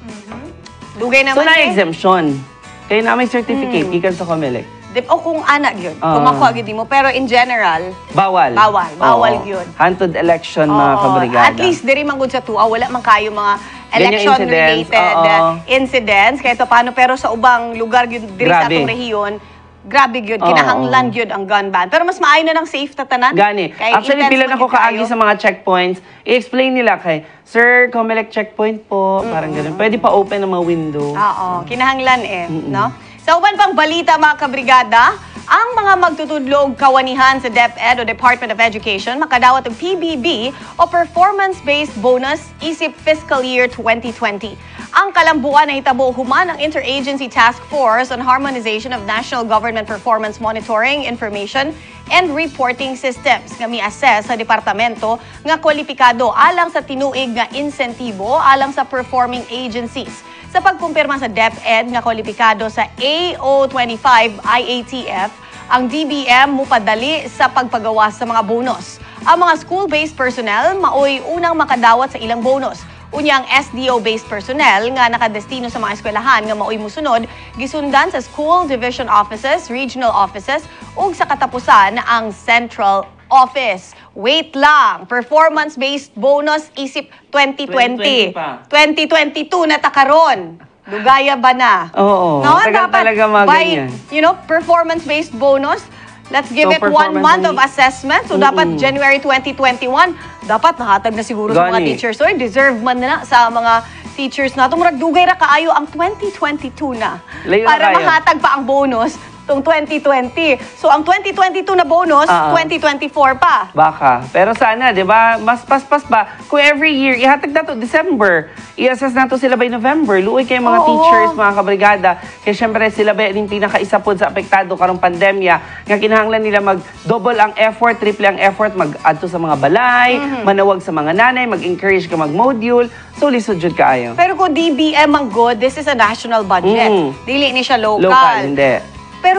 Dugay So naman na eh. exemption. Kaya na may certificate gikan sa Comelec. Dip, o kung anak yun, Ah. kung makuha gid mo. Pero in general, Bawal. Bawal. Bawal Oo. yun. Hantod election mga oo, kabrigada. at least diri man gud sa tuwa, wala man kayo mga Ganyan election-related incidents, oo. uh, incidents. Kahit pa paano, pero sa ubang lugar yun, diri sa Grabe. atong rehiyon, grabe yun, Oo. kinahanglan yun ang gun ban. Pero mas maayo na ng safe ta tanan. Gani. Kay Actually, intense pila man na ko yun kaagi kayo. sa mga checkpoints. I-explain nila kay, Sir, Comelec checkpoint po. Parang ganun. Pwede pa open ang mga window. Oo, kinahanglan eh, no? Sa uban pang balita mga kabrigada, ang mga magtutudlog kawanihan sa DepEd o Department of Education makadawat og P B B o Performance-Based Bonus isip Fiscal Year twenty twenty. Ang kalambuan na hitabo human ang Interagency Task Force on Harmonization of National Government Performance Monitoring, Information, and Reporting Systems nga mi-assess sa departamento nga kwalipikado alang sa tinuig nga insentibo alang sa performing agencies. Sa pagkumpirma sa DepEd nga kwalipikado sa A O twenty-five I A T F, ang D B M mupadali sa pagpagawas sa mga bonus. Ang mga school-based personnel maoy unang makadawat sa ilang bonus. Unyang S D O-based personnel nga nakadestino sa mga eskwelahan nga maoy musunod, gisundan sa school division offices, regional offices, ug sa katapusan ang central office. Wait lang, performance-based bonus isip twenty twenty. twenty twenty pa. twenty twenty-two na takaron. Dugaya ba na? Oo. No, Tagal dapat talaga mga by, ganyan. you know, performance-based bonus, let's give So, it one month of performance- assessment. So, Mm-mm. dapat January twenty twenty-one, dapat nahatag na siguro sa mga Gani. teachers. So, deserve man na sa mga teachers na. Murag dugay ra kaayo ang twenty twenty-two na. Layo na para kayo. mahatag pa ang bonus tong twenty twenty. So, ang twenty twenty-two na bonus, Ah. twenty twenty-four pa. Baka. Pero sana, di ba, mas paspas ba? Kung every year, ihatag na to December, i-assess na to sila by November. Luoy kayo mga Oo. teachers, mga kabrigada. Kaya syempre sila ba yung pinaka-isa po sa apektado karong pandemya. Nga kinahanglan nila mag-double ang effort, triple ang effort, mag-add to sa mga balay, Mhm. manawag sa mga nanay, mag-encourage ka mag-module. So, lisod jud kaayo. Pero kung D B M ang good, this is a national budget. Mm. Dili ni siya local. Local, hindi. Pero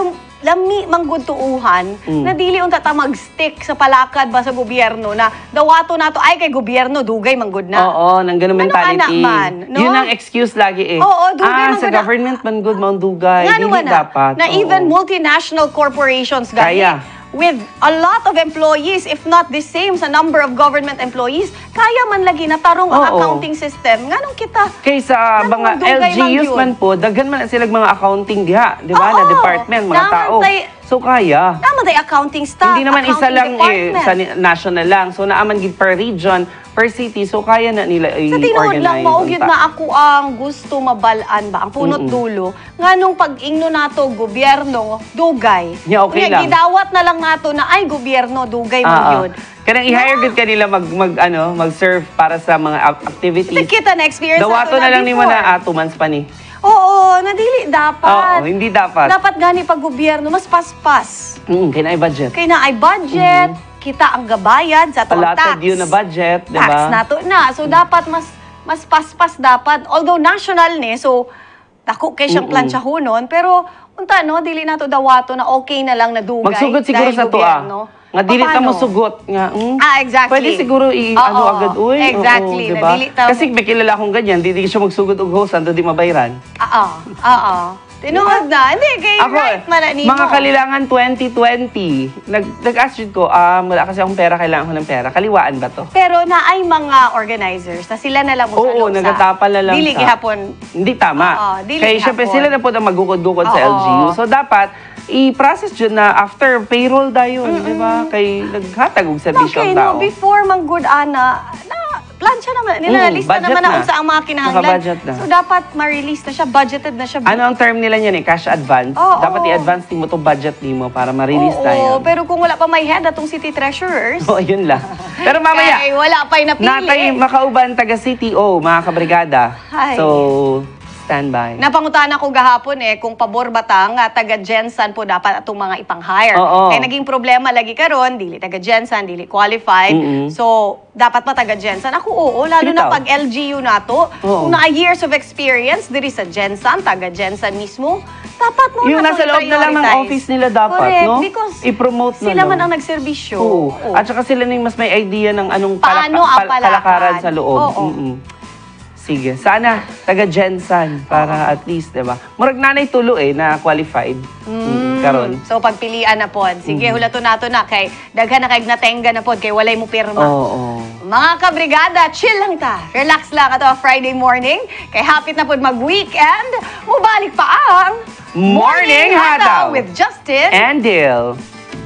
lami manggutuuhan Mm. na dili unta ta mag-stick sa palakad ba sa gobyerno na dawato nato ay kay gobyerno dugay manggod na. Oo, nang ganun mentality. anak man, no? Yun ang excuse lagi eh. Oo, dugay ah, man sa gud na- government man good mount dugay. Nga Dili naman na, dapat. na Oo. even multinational corporations gani, Kaya. with a lot of employees, if not the same sa number of government employees, kaya man lagi na tarong ang Oo. accounting system. Nganong kita? Kaysa mga dugay L G Us man man po, daghan man sila mga accounting diha, di ba? Na Oo. department, mga Naman tao. tay- So kaya. Naman tayo accounting staff, Hindi naman isa accounting lang eh, department. sa ni- national lang. So naaman gid per region, per city. So kaya na nila Sa tinuod lang, i-organize. maugyod na ako ang gusto mabalaan ba, ang punot Mm-mm. dulo, nga nung pag-ingno nato, gobyerno, dugay. Yeah, okay Nga, lang. gidawat na lang nato na, ay, gobyerno, dugay mo Ah, ah. yun. Kanang i-hire gud kanila mag mag ano, mag-serve para sa mga ac- activities. Kita kita na experience Dawato nato na lang ni mo before. na ah, two months pa ni. Oo, nadili dapat. Oo, hindi dapat. Dapat gani pag gobyerno, mas paspas. Mm, kaya na budget. Kaya na ay budget, kita ang gabayad sa tuwang tax. Palatad yun na budget, di Tax ba? nato na. So, dapat mas mas paspas dapat. Although national ni, so, dako kay siyang Mm-mm. plansyahonon, pero, unta no, dili nato dawato na okay na lang na dugay. Magsugod siguro dahil sa tuwa. gobyerno. Nga dili ta Paano? mo sugot nga. mm, Ah, exactly. Pwede siguro i ano Oo, agad uy. exactly, Oo, na diba? dili ta- Kasi may kilala akong ganyan, di di siya magsugod og host ando di mabayran. Oo, oo. Tinuod na. Hindi, kay Ako, right man na nimo. mga kalilangan twenty twenty, nag, nag-ask yun ko, ah, wala kasi akong pera, kailangan ko ng pera. Kaliwaan ba to? Pero na ay mga organizers na sila na lang mo Oo, sa nagatapal na lang dili sa- gihapon. Hindi tama. Oo, dili Kaya gihapon. syempre sila na po ang magukod-gukod sa Oo. L G U. So dapat, i-process dyan na after payroll dayon, di ba? Kay naghatag og serbisyo Okay, ang tao. no, before man good ana, na plansya naman, Mm, nilalista budget naman na na. unsa ang mga kinahanglan. Naka-budget na. So dapat ma-release na siya, budgeted na siya. Ano ang term nila niyan eh? Cash advance. Oo. Dapat i-advance mo to budget nimo para ma-release Oo, tayo. pero kung wala pa may head atong city treasurers, Oo, yun lang. Pero mamaya, kay wala pa napili. natay makauban taga C T O, mga kabrigada. Ay. So, stand by. Napangutana ko gahapon eh, kung pabor ba ta nga taga Jensan po dapat atong mga ipang-hire. Oo. Kaya naging problema lagi karon, dili taga Jensan, dili qualified. Mm-mm. So, dapat pa taga Jensan. Ako oo, lalo Sige na taw. pag L G U nato. Oo. Kung na years of experience diri sa Jensan, taga Jensan mismo, dapat mo Yung na nasa loob na lang ng prioritize. office nila dapat, Correct, no? because I-promote na sila lang. man ang nagserbisyo. Oo. Oo. At saka sila na yung mas may idea ng anong Paano ang palakad? kalakaran sa loob. Oo. Mm-mm. Sige. Sana, taga Jensan, para at least, di ba? Murag nanay tulo eh, na qualified. Mm. Karon. So pagpilian na pod. Sige, Mm. hulato nato na kay daghan na kay natenga na pod kay walay mo pirma. Oo. Mga kabrigada, chill lang ta. Relax lang ato Friday morning. Kay hapit na pod mag-weekend. Mubalik pa ang Morning Hataw with Justin and Dale.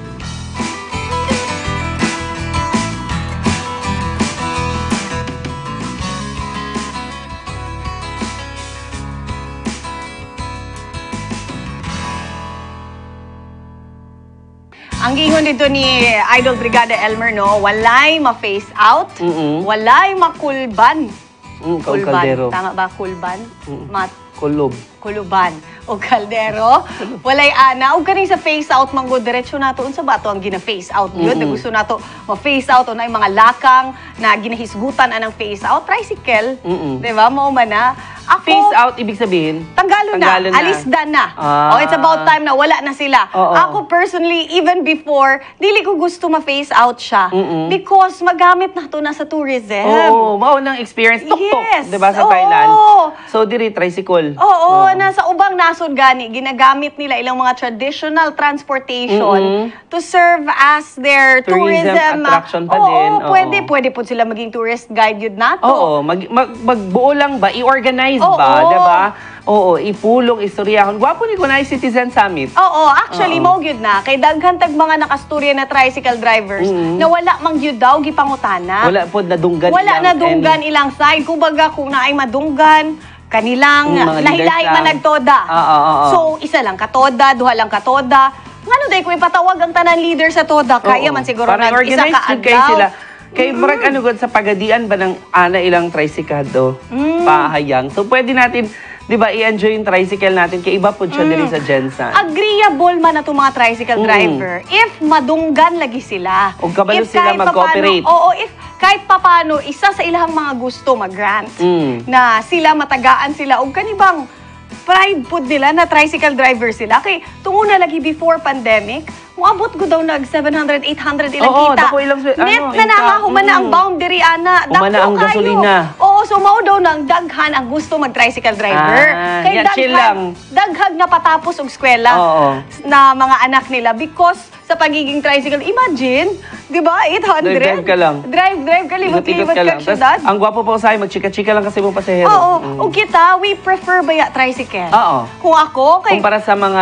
Ang gingon dito ni Idol Brigada Elmer, no, walay ma-face out, Mm-mm. walay makulban. Mm, kal- Kulban. kaldero. Tama ba? Kulban? Mm. Mat Kulob. kuluban o kaldero. Walay ana. O kaning sa face out, manggo diretso nato unsa ba to ang gina-face out yun? Mm-mm. Na gusto nato ma-face out o na yung mga lakang na ginahisgutan anang face out. Tricycle. Mm-mm. Di ba? Mao man na. Ako, Face out, ibig sabihin? Tanggalo na. Tanggalo na. Alisdan na. Ah. Oh, it's about time na wala na sila. Oo. Ako personally, even before, dili ko gusto ma-face out siya. Mm-mm. Because magamit na to na sa tourism. Oo, maunang experience. Tuk-tuk, Yes. di ba, sa Oo. Thailand? So, diri, tricycle. Oo, nasa ubang nasod gani, ginagamit nila ilang mga traditional transportation Mm-mm. to serve as their Tourism tourism, attraction pa oo, din, oo. pwede, pwede po sila maging tourist guide yun nato. Oo, mag, mag, magbuo lang ba? I-organize Oo. ba? Di ba? Oo, ipulong, istoryahon. Gwapo ni Kunay Citizen Summit. Oo, actually, Oo. mo gyud na. Kay daghan tag mga nakasturya na tricycle drivers Mm. na wala mang gyud daw gipangutana. Wala po nadunggan Wala ilang- na dunggan ilang side. Kumbaga, kung naay madunggan, kanilang Mm, mga lahi-lahi leaders man lang. nagtoda. Oo, oo, oo. So, isa lang katoda, duha lang katoda. Ngano day ko ipatawag ang tanan leader sa toda? Kaya Oo. man siguro Para nag isa organized ka jud kayo adlaw. sila. Kay murag ano gud sa pagadian ba ng ana ilang tricycado Mm. pahayang. So pwede natin 'di ba i-enjoy yung tricycle natin kay iba pud siya diri sa Jensan. Agreeable man na itong mga tricycle Mm. driver if madunggan lagi sila. O kabalo If sila kahit mag-cooperate. papano- Oo, if kahit papano, isa sa ilang mga gusto mag-grant Mm. na sila matagaan sila o kanibang pride po nila na tricycle driver sila. Kay tungo na lagi before pandemic, muabot ko daw nag seven hundred, eight hundred ilang Oo, kita. dako ilang, ano, Net na inka. namahuman na ang Mm. boundary, ana. Humana Dako ang kayo. gasolina. Oo, so mao daw nang daghan ang gusto mag-tricycle driver. Ah, Kay yan, chill lang. daghag na patapos og eskwela Oo. na mga anak nila because sa pagiging tricycle. Imagine, di ba, eight hundred? Drive ka lang. Drive, drive ka, libot-libot ka, lang. Tas, syudad. ang gwapo po sa magchika-chika lang kasi mong pasahero. Oo, Mm. o kita, we prefer ba ya tricycle? Oo. Kung ako, kay... Kumpara sa mga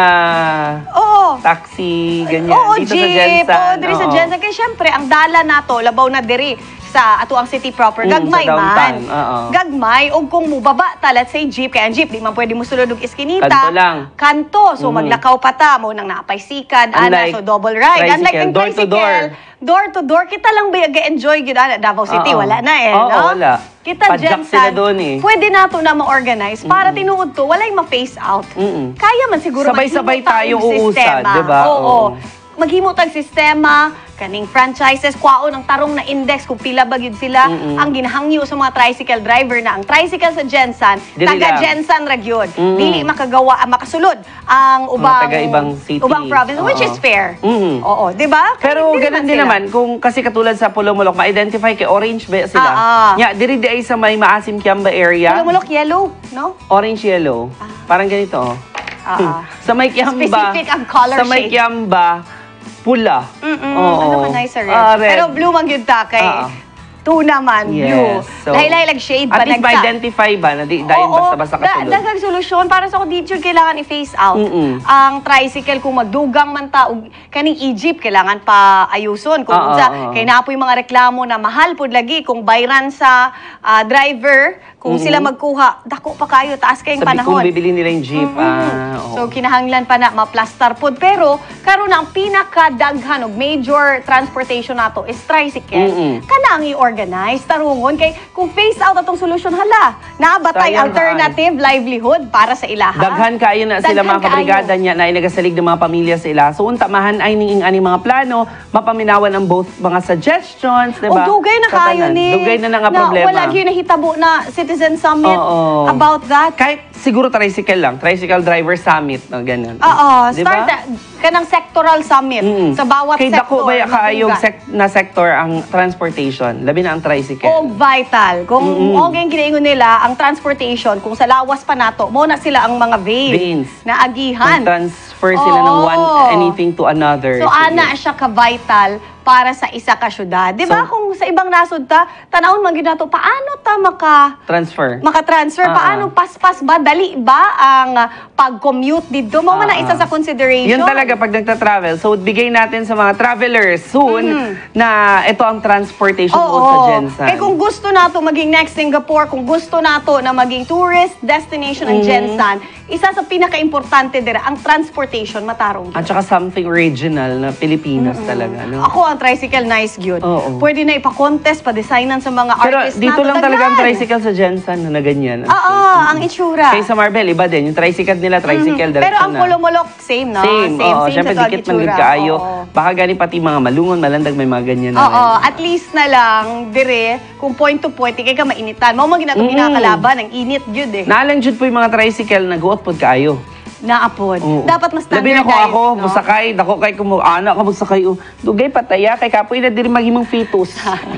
Oo. taxi, ganyan. Oo, Dito sa jeep. Jensan. Oo, diri sa oo. Jensan. Kaya syempre, ang dala nato, labaw na diri sa ato ang city proper. Mm, Gagmay sa downtown, man. oo. Gagmay. O kung mubaba ta, let's say jeep. Kaya ang jeep, di man pwede mo sulod og iskinita. Kanto lang. Kanto. So, Mhm. maglakaw pa ta. Mo nang naapay sikad. Ana, Unlike so double ride. tricycle, Unlike ang door to tricycle, door. door to door. Kita lang ba ga-enjoy yun? Ana, Davao City, Oo. wala na eh. Oo, no? wala. Kita Padjak Jensan, sila doon eh. pwede nato na ma-organize para tinuod to, walay ma-face out. Mm-mm. Kaya man siguro Sabay-sabay maghimot tayo ang uusad, sistema. diba? Oo. Oo. Maghimot ang sistema, kaning franchises, kwaon ang tarong na index kung pila ba gyud sila. Mm-mm. Ang ginahangyo sa mga tricycle driver na ang tricycle sa Jensan, Dili taga lang. Jensan ra gyud. Mm. Dili makagawa ah, makasulod ang ubang taga-ibang city. ubang province, which Oo. is fair. Mhm. Oo, di ba? Pero Dili ganun din sila. naman, kung kasi katulad sa Pulomolok, ma-identify kay orange ba sila? Ah, ah. Yeah, diri di ay sa may Maasim Kiamba area. Pulomolok yellow, no? Orange yellow. Parang ganito. Oh. Ah, ah. Sa may Kiamba. Specific ang color Sa may shade. Kiamba, pula. Mm-mm. Oo. Ano ka nice red? Ah, red. Pero blue man gyud ta kay Ah. tuna man blue. Yes. So, Lahi-lahi lag shade At pa least nagsa. ma-identify ba na di dahil Oo, basta-basta da- kasulod. Daghang solusyon para sa dito kailangan i-phase out Mm-mm. ang tricycle kung magdugang man ta og kaning e-jeep kailangan pa ayuson kung Oo, unsa oo. kay napoy mga reklamo na mahal pud lagi kung bayran sa ah, driver kung Mhm. sila magkuha dako pa kayo taas kayong Sabi kung panahon. bibili nila yung jeep. Ah, oo. So kinahanglan pa na maplastar pod pero karon ang pinakadaghan og major transportation nato is tricycle. Mm-mm. Kana ang i-organize tarungon kay kung phase out atong solusyon hala nabatay Sayang, alternative livelihood para sa ilaha. Daghan kayo na sila Daghan mga kabrigada niya na ay nagasalig ng mga pamilya sa ila. So unta mahan ay ning ani mga plano, mapaminawan ang both mga suggestions, di ba? O dugay na Sa kayo tanan. ni. Dugay na na nga problema. Wala gyud nahitabo na Citizen Summit Oo. about that. Kahit siguro tricycle lang, tricycle driver summit na ganun. Oo, Di start ba? na- kanang sectoral summit sa bawat Kay sector. dako ba kaayong madugan. sek- na sector ang transportation, labi na ang tricycle. O vital. Kung Mm-mm. okay ang kinaingon nila, ang transportation, kung sa lawas pa nato, mo na sila ang mga veins, Veins. na agihan. Transfer sila ng one Oo. anything to another. So, ana siya ka-vital para sa isa ka syudad. Di ba? So- Kung sa ibang nasod ta, tanawon man gyud nato, paano ta maka Transfer. maka-transfer? Ah, Paano paspas ba? Dali ba ang ah, pag-commute dito? Mo man na Ah, isa sa consideration. Yun talaga pag nagta-travel. So, bigay natin sa mga travelers soon na ito ang transportation mo sa Jensan. Eh kung gusto nato maging next Singapore, kung gusto nato na maging tourist destination ang Mhm. Jensan, isa sa pinaka-importante dira ang transportation matarong. At saka something original na Pilipinas talaga. No? Ako ang tricycle nice gyud. Oo. Pwede na ipa-contest, pa-designan sa mga Pero artists dito nato, lang talaga ang daghan. tricycle sa Jensan na ganyan. Oo, ang itsura. Kaya sa Marbel, iba din. Yung tricycle nila, tricycle, Mhm. diretso Pero ang na. Pulomolok, same, no? Same, oo. same Siyempre, sa dikit man itsura. gud kaayo. Oo. Baka gani pati mga malungon, malandag, may mga ganyan na. Oo, rin. at least na lang, dire, kung point to point, ikay ka mainitan. Mao man ginatong Mm. kinakalaban, ang init gyud eh. Naalang jud po yung mga tricycle, nag-uot po kaayo. Naapod. Oo. Dapat mas Labi na ko standardized, ako, no? musakay, dako kay kumo ana ka magsakay. oh. Dugay pataya kay kapoy na diri maghimong fetus.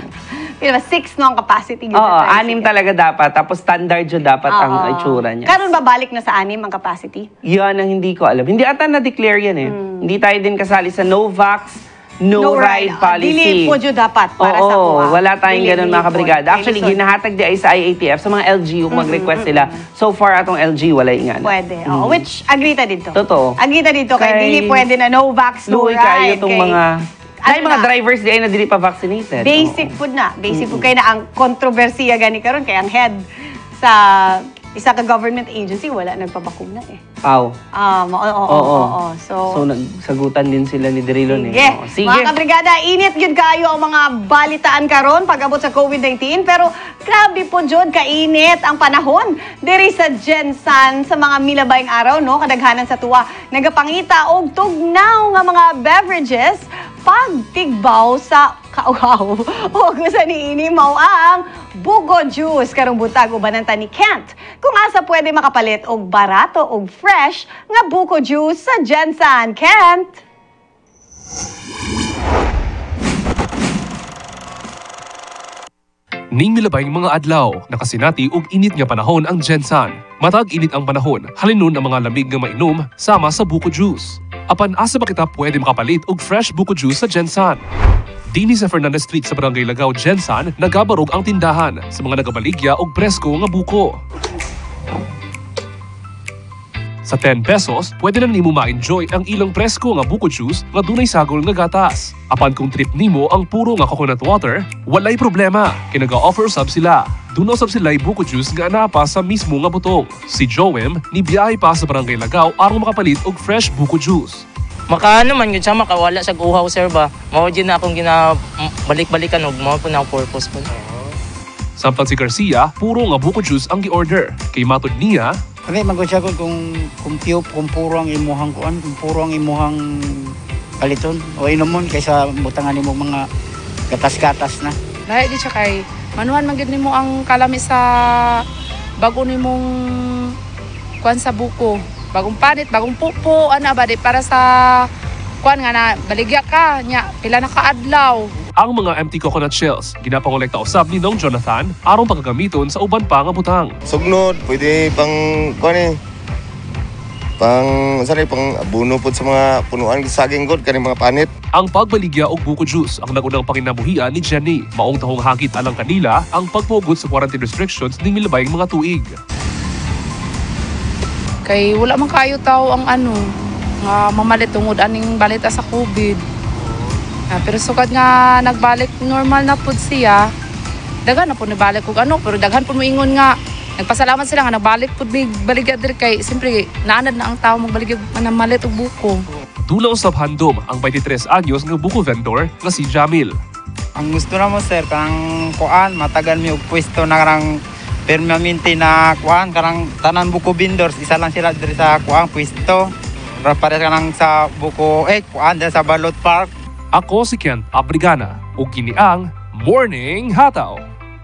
Pila ba, six no ang capacity gyud Oo, sa tricycle. anim talaga dapat. Tapos standard jud dapat ang Oo. itsura niya. Karon ba balik na sa anim ang capacity? Yan ang hindi ko alam. Hindi ata na-declare yan eh. Hindi tayo din kasali sa no-vax, no-ride Ah, policy. Dili po jud dapat para Oo, sa kuha. wala tayong Dili, ganun dili mga po. kabrigada. Actually, Dili, so- ginahatag di ay sa I A T F sa mga L G U kung mag-request sila. So far, atong L G, wala ingana. Pwede. Oo, which agree ta dito. Totoo. Agree ta dito kay, Kay- dili pwede na no vax, no Luwi ride. kayo itong kay- mga... Dahil Ano mga na? drivers di ay na dili pa vaccinated. Basic food na. Basic food kay na ang kontrobersiya gani karon kay ang head sa isa ka government agency wala nagpabakuna eh. Pau. Um, oo, oo, Oo. oo, oo. So, So, nagsagutan din sila ni Drilon sige. eh. Oo, Sige. Mga kabrigada, init yun kayo ang mga balitaan karon pag-abot sa COVID nineteen. Pero grabe po jud kainit ang panahon. Diri sa Jensan sa mga milabayng araw, no? Kadaghanan sa tuwa. Nagapangita og tugnaw nga mga beverages pagtigbaw sa kauhaw. O gusto ni ini mao ang buko juice karong buntag ubananta ni Kent. Kung asa pwede makapalit og barato og fresh nga buko juice sa Gensan. Kent. Ning milabayng mga adlaw, nakasinati og init nga panahon ang Gensan. Matag init ang panahon, halinon ang mga lamig nga mainom sama sa buko juice. Apan asa ba kita pwede makapalit og fresh buko juice sa Gensan? Dini sa Fernandez Street sa Barangay Lagaw, Gensan, nagabarog ang tindahan sa mga nagabaligya og presko nga buko. Sa ten pesos, pwede na nimo ma-enjoy ang ilang presko nga buko juice nga dunay sagol nga gatas. Apan kung trip nimo ang puro nga coconut water, walay problema. Kinaga-offer sub sila. Duno sab sila'y buko juice nga anapa sa mismo nga butong. Si Joem, nibiyahe pa sa Barangay Lagaw aron makapalit og fresh buko juice. Makaano man yun siya, makawala sa uhaw, sir ba? Mao din na akong ginabalik-balikan og mao po na purpose po. Samtang si Garcia, puro nga buko juice ang gi-order. Kay matod niya, kami mag-usya ko kung kung piyop, kung puro ang imuhang kuan, kung puro ang imuhang kaliton o inomon kaysa butangan nimo mga gatas-gatas na. Lahi di siya kay manuhan man gid nimo ang kalami sa bago nimong kuan sa buko. Bagong panit, bagong pupo, ana ba di para sa kuan nga na baligya ka nya pila na kaadlaw. Ang mga empty coconut shells, ginapangolekta usab ni Nong Jonathan aron pagagamiton sa uban pa nga butang. Sugnod, pwede pang kuan eh. Pang sorry, pang abuno pod sa mga punuan saging god kani mga panit. Ang pagbaligya og buko juice ang nagunang panginabuhian ni Jenny. Maong tahong hagit alang kanila ang pagpugot sa quarantine restrictions ning milabayng mga tuig. Kay wala man kayo tao ang ano nga mamalit tungod aning balita sa COVID. Ah, pero sukad nga nagbalik normal na pud siya. Daghan na pud nabalik og ano, pero daghan pud moingon nga nagpasalamat sila nga nagbalik pud big baligya dir kay simpre naanad na ang tawo magbaligya man malit og buko. Dulaw sa handom ang twenty-tres anyos nga buko vendor nga si Jamil. Ang gusto na mo sir kanang kuan matagal mi og pwesto na karang permanente na kuan karang tanan buko vendors isa lang sila diri sa kuan pwesto. Para kanang sa buko eh kuan sa Balot Park. Ako si Kent Abrigana o kini ang Morning Hataw.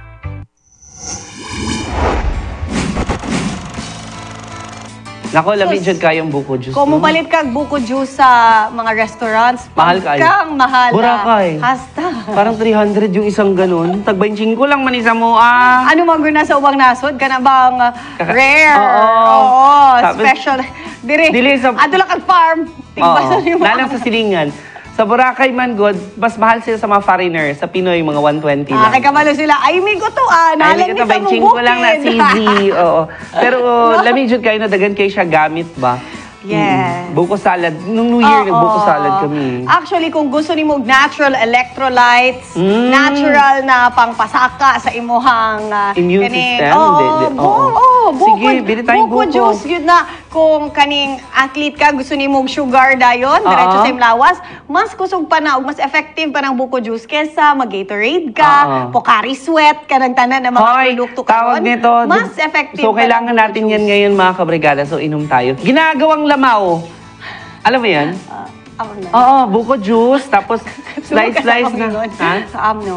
Nako, lamig dyan kayong buko juice. Kung no? mupalit kag buko juice sa mga restaurants, mahal kayo. Kang mahal. Boracay. Hasta. Parang three hundred yung isang ganun. Tagbainching ko lang man isa mo ah. Ano man na sa ubang nasod? Ka na bang uh, rare? Oo. Oo. Sabi, Special. Diri. Dili sa... Ato lang kag farm. Oo. Lalang sa silingan. Sa Boracay man, God, mas mahal sila sa mga foreigners. Sa Pinoy, mga one twenty lang. Ah, kay kamalo sila. Ay, may ko to ah. Nalang ni sa mong ko lang na C Z. Oo. Pero uh, lamig jud kayo na dagan kayo siya gamit ba? Yes. Mm. Buko salad. Nung New Year, Oo. nagbuko salad kami. Actually, kung gusto ni mo natural electrolytes, Mm. natural na pangpasaka sa imuhang uh, Immune kaning, system. Oo, De- de- bu- oo. oo, buko, Sige, bili tayong buko buko. juice, yun na. Kung kaning athlete ka, gusto ni mong sugar dayon, Oo. diretso sa imlawas, mas kusog pa na, o mas effective pa ng buko juice kesa mag-Gatorade ka, Oo. Pocari Sweat, kanang tanan na mga Hoy, produkto tawag karon, nito. mas effective So, pa kailangan ng buko natin juice. yan ngayon, mga kabrigada. So, inom tayo. Ginagawang lamaw. Alam mo yan? Ako na. Oo, buko juice, tapos slice-slice na. Ha? Sa amno.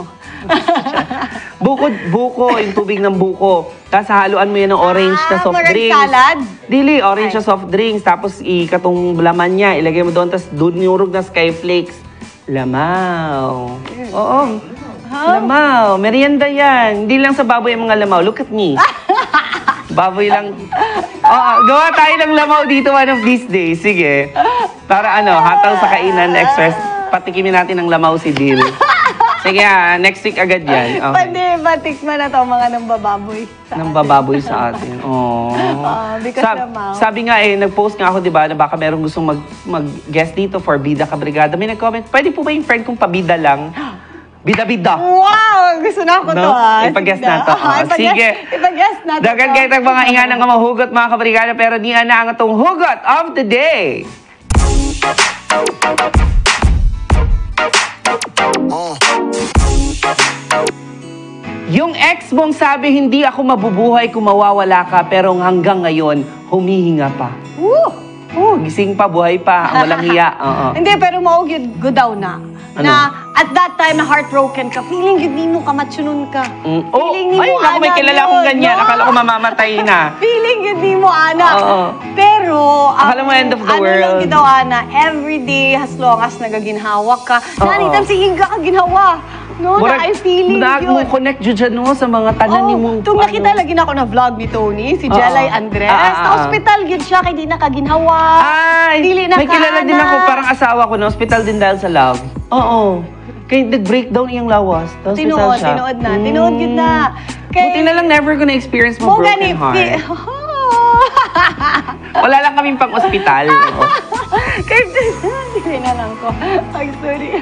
Buko, buko, yung tubig ng buko. Tapos haluan mo yan ng orange na soft murag drinks. salad? Dili, orange na soft drinks. Tapos ikatong laman niya, ilagay mo doon. Tapos doon nurog na skyflakes. Lamaw. Oo. Lamaw. Merienda yan. Hindi lang sa baboy ang mga lamaw. Look at me. Baboy lang. Oo, gawa tayo ng lamaw dito one of these days. Sige. Para ano, hataw sa kainan express. Patikimin natin ng lamaw si Dil. Sige, ah, next week agad yan. Okay. Pwede, batikman na to mga nang bababoy. Nang bababoy sa atin. Oh. Ah, because Sab- lamaw. sabi nga eh, nag-post nga ako, di ba, na baka merong gustong mag, mag-guest dito for Bida Kabrigada. May nag-comment, pwede po ba yung friend kong pabida lang? Bida-bida. Wow! Gusto na ako No? to ah. Ipag-guest Sige na to. Ah, Oh, ipag-guest- sige. Ipag-guest na to. Dagan kayo tag mga ingan ng mahugot mga kabrigada, pero di na ang itong hugot of the day. Yung ex mong sabi, hindi ako mabubuhay kung mawawala ka, pero hanggang ngayon, humihinga pa. Woo! Oh, gising pa, buhay pa, ang walang hiya. Oo. Hindi, pero maugid, go daw na. Ano? Na at that time na heartbroken ka, feeling yun mo kamatsunon ka. Mm. Oh, Feeling ni ay, mo, ako may Ana, kilala akong yun, ganyan. no? Akala ko mamamatay na. Feeling yun ni mo, Ana. Oo. Pero, Akala mo end of the ano world. lang gitaw, Ana, everyday, as long as nagaginhawa ka, Oo. nanitan si Hinga ka ginhawa. No, na ay feeling Nag yun. mo connect jud dyan no, sa mga tanan ni mo. Tung nakita lagi na ako na vlog ni Tony, si Oo. Jelay Andres. Ah, ah, Sa ah. hospital yun siya, kay di nakaginhawa. Ay, Dili na may kilala din kaana. ako, parang asawa ko na hospital din dahil sa love. Oo. Kaya nag-breakdown iyang lawas. Hospital Tinuod, siya. tinuod na. Tinuod yun na. Buti na lang never ko na-experience mo Mo broken gani, heart. pi- Wala lang kaming pang ospital. Kay Dili na lang ko. Ay, sorry.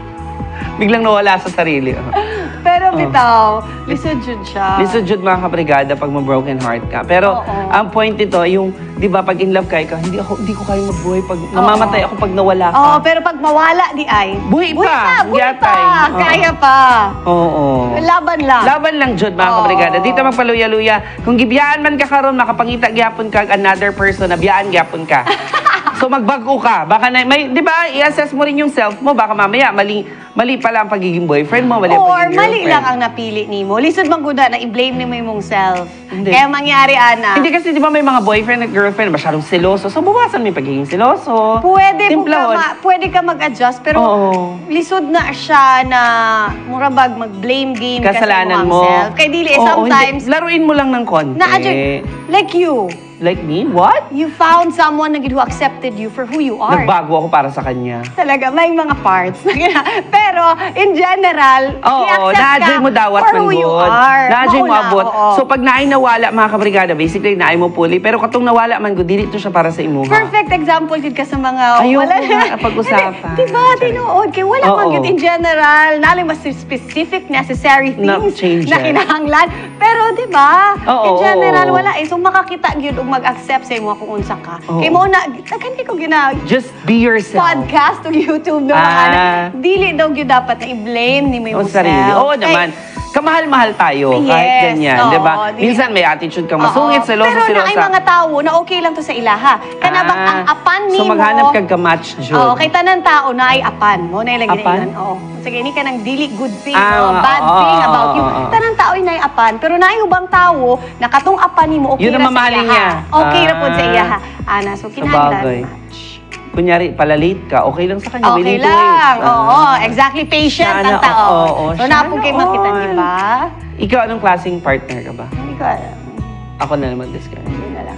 Biglang nawala sa sarili. Pero Oh. bitaw, lisod yun siya. Lisod jud mga kabrigada pag ma-broken heart ka. Pero Oo. ang point nito, yung, di ba, pag in love ka, ikaw, hindi ako, hindi ko kaya mabuhay pag, namamatay ako pag nawala ka. Oo, pero pag mawala di ay. Buhay Buhay pa, pa, buhay yatay. pa. Oo. Kaya pa. Oo. Laban lang. Laban lang jud mga Oo. kabrigada. Dito magpaluya-luya. Kung gibiyaan man ka karon, makapangita gyapon ka kag another person na biyaan gyapon ka. So magbago ka. Baka na, may, di ba, i-assess mo rin yung self mo. Baka mamaya, mali, mali pala ang pagiging boyfriend mo, mali ang Or pagiging mali girlfriend. lang ang napili ni mo. Lisod bang guda na i-blame ni mo yung mong self. Hindi. Kaya mangyari, Ana. Hindi kasi di ba may mga boyfriend at girlfriend na masyadong seloso. So bawasan mo yung pagiging seloso. Pwede, po ka, Timplahon. ma- pwede ka mag-adjust, pero Oo. lisod na siya na murabag mag-blame game Kasalanan kasi mo. self. Kaya dili, eh, Oo, sometimes, hindi. Laruin mo lang ng konti. na-adjust, like you. Like me? What? You found someone na who accepted you for who you are. Nagbago ako para sa kanya. Talaga, may mga parts. na gina- Pero, in general, Oo, i-accept na-adjust ka mo dawat for man who you good. are. Na-adjust mo Mauna, abot. oo. So pag naay nawala mga kabrigada, basically naay mo puli. Pero katong nawala man good, dili to siya para sa imo. Perfect example yun ka sa mga... Ayoko wala nga pag-usapan. Diba, tinuod. Kaya wala Oo. man yun in general. Nalay mas specific, necessary Na things change na it. kinahanglan. Pero diba, Oo, in general, oo. wala eh. So makakita yun o mag-accept sa imo kung unsa ka. Oo. Kaya mo na, tagan ko gina... Just be yourself. Podcast o YouTube no mga Ah. anak. Dili daw yun dapat na i-blame ni mo O yung sarili. self. Oo Kay- naman. Kamahal-mahal tayo. Kahit Yes, ganyan. oo, di ba? di- Minsan may attitude kang Oo. masungit, seloso, Pero na ay selosa. mga tao na okay lang to sa ilaha. Kana bang Ah. ang apan ni So mo... maghanap kag ka-match, Jud. Oo, kay tanan tao na ay apan mo. Na ilagay Apan? na Oo. Sige, ni ka nang dili good thing Ah, o bad oo, thing oo, about you. oo, oo. Tanan tao ay na apan. Pero na ay ubang tao, na katong apan ni mo, okay Yun ang ra sa mamahalin ilaha. niya. Okay ra po sa Ah. ilaha. Ana, so Sa kinahanglan. bagay. Kunyari, palalate ka, okay lang sa kanya. Okay willing to lang. wait. Oo, Ah. exactly. Patient Sana, ang tao. oo, oo, So, sana napong kayo makitan, all. di ba? Ikaw, anong klaseng partner ka ba? Hindi ko alam. Ako na naman describe. Hindi na lang.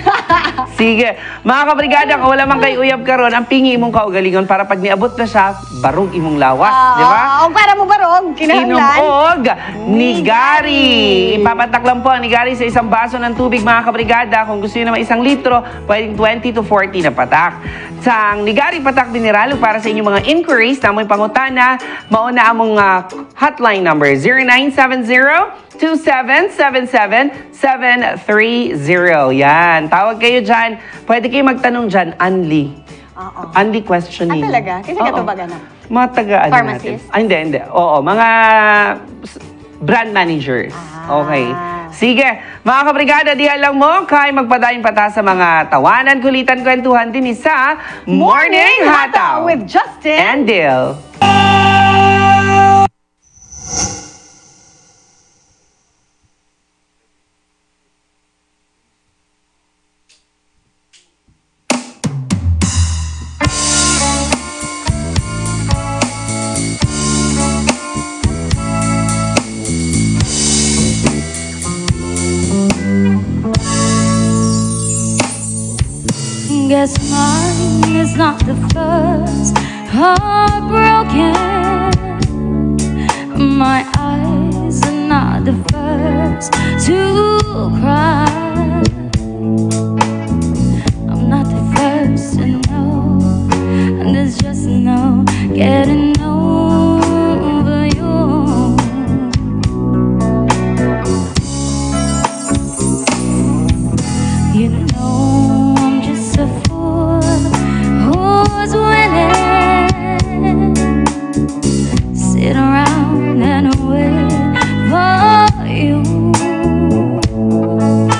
Sige. Mga kabrigada, kung wala man kay uyab karon, ang pingi imong kaugalingon para pag niabot na siya, barug imong lawas. Di ba? Oo, para mo barog, kinahanglan. Inom og nigari. Ipapatak lang po ang nigari sa isang baso ng tubig, mga kabrigada. Kung gusto nyo naman isang litro, pwedeng twenty to forty na patak. Sa ang nigari patak mineral, para sa inyong mga inquiries, na mo'y pangutana, mauna among uh, hotline number zero nine seven zero, two seven seven seven, seven three zero. Yan. Tawag kayo dyan. Pwede kayo magtanong dyan, Anli. Oo. Anli questioning. Ah, talaga? Kasi Oo. katubagan na. Mga taga, ano Pharmacist? natin? Ah, hindi, hindi. Oo, mga s- brand managers. Ah. Okay. Sige, mga kabrigada, di alam mo, kaya magpadayon pata sa mga tawanan, kulitan, kwentuhan din sa Morning Hataw with Justin and Dil. Guess mine is not the first heartbroken. My eyes are not the first to cry. I'm not the first to know, and there's just no getting over you. You know I'm just a fool who's winning. Sit around and wait for you.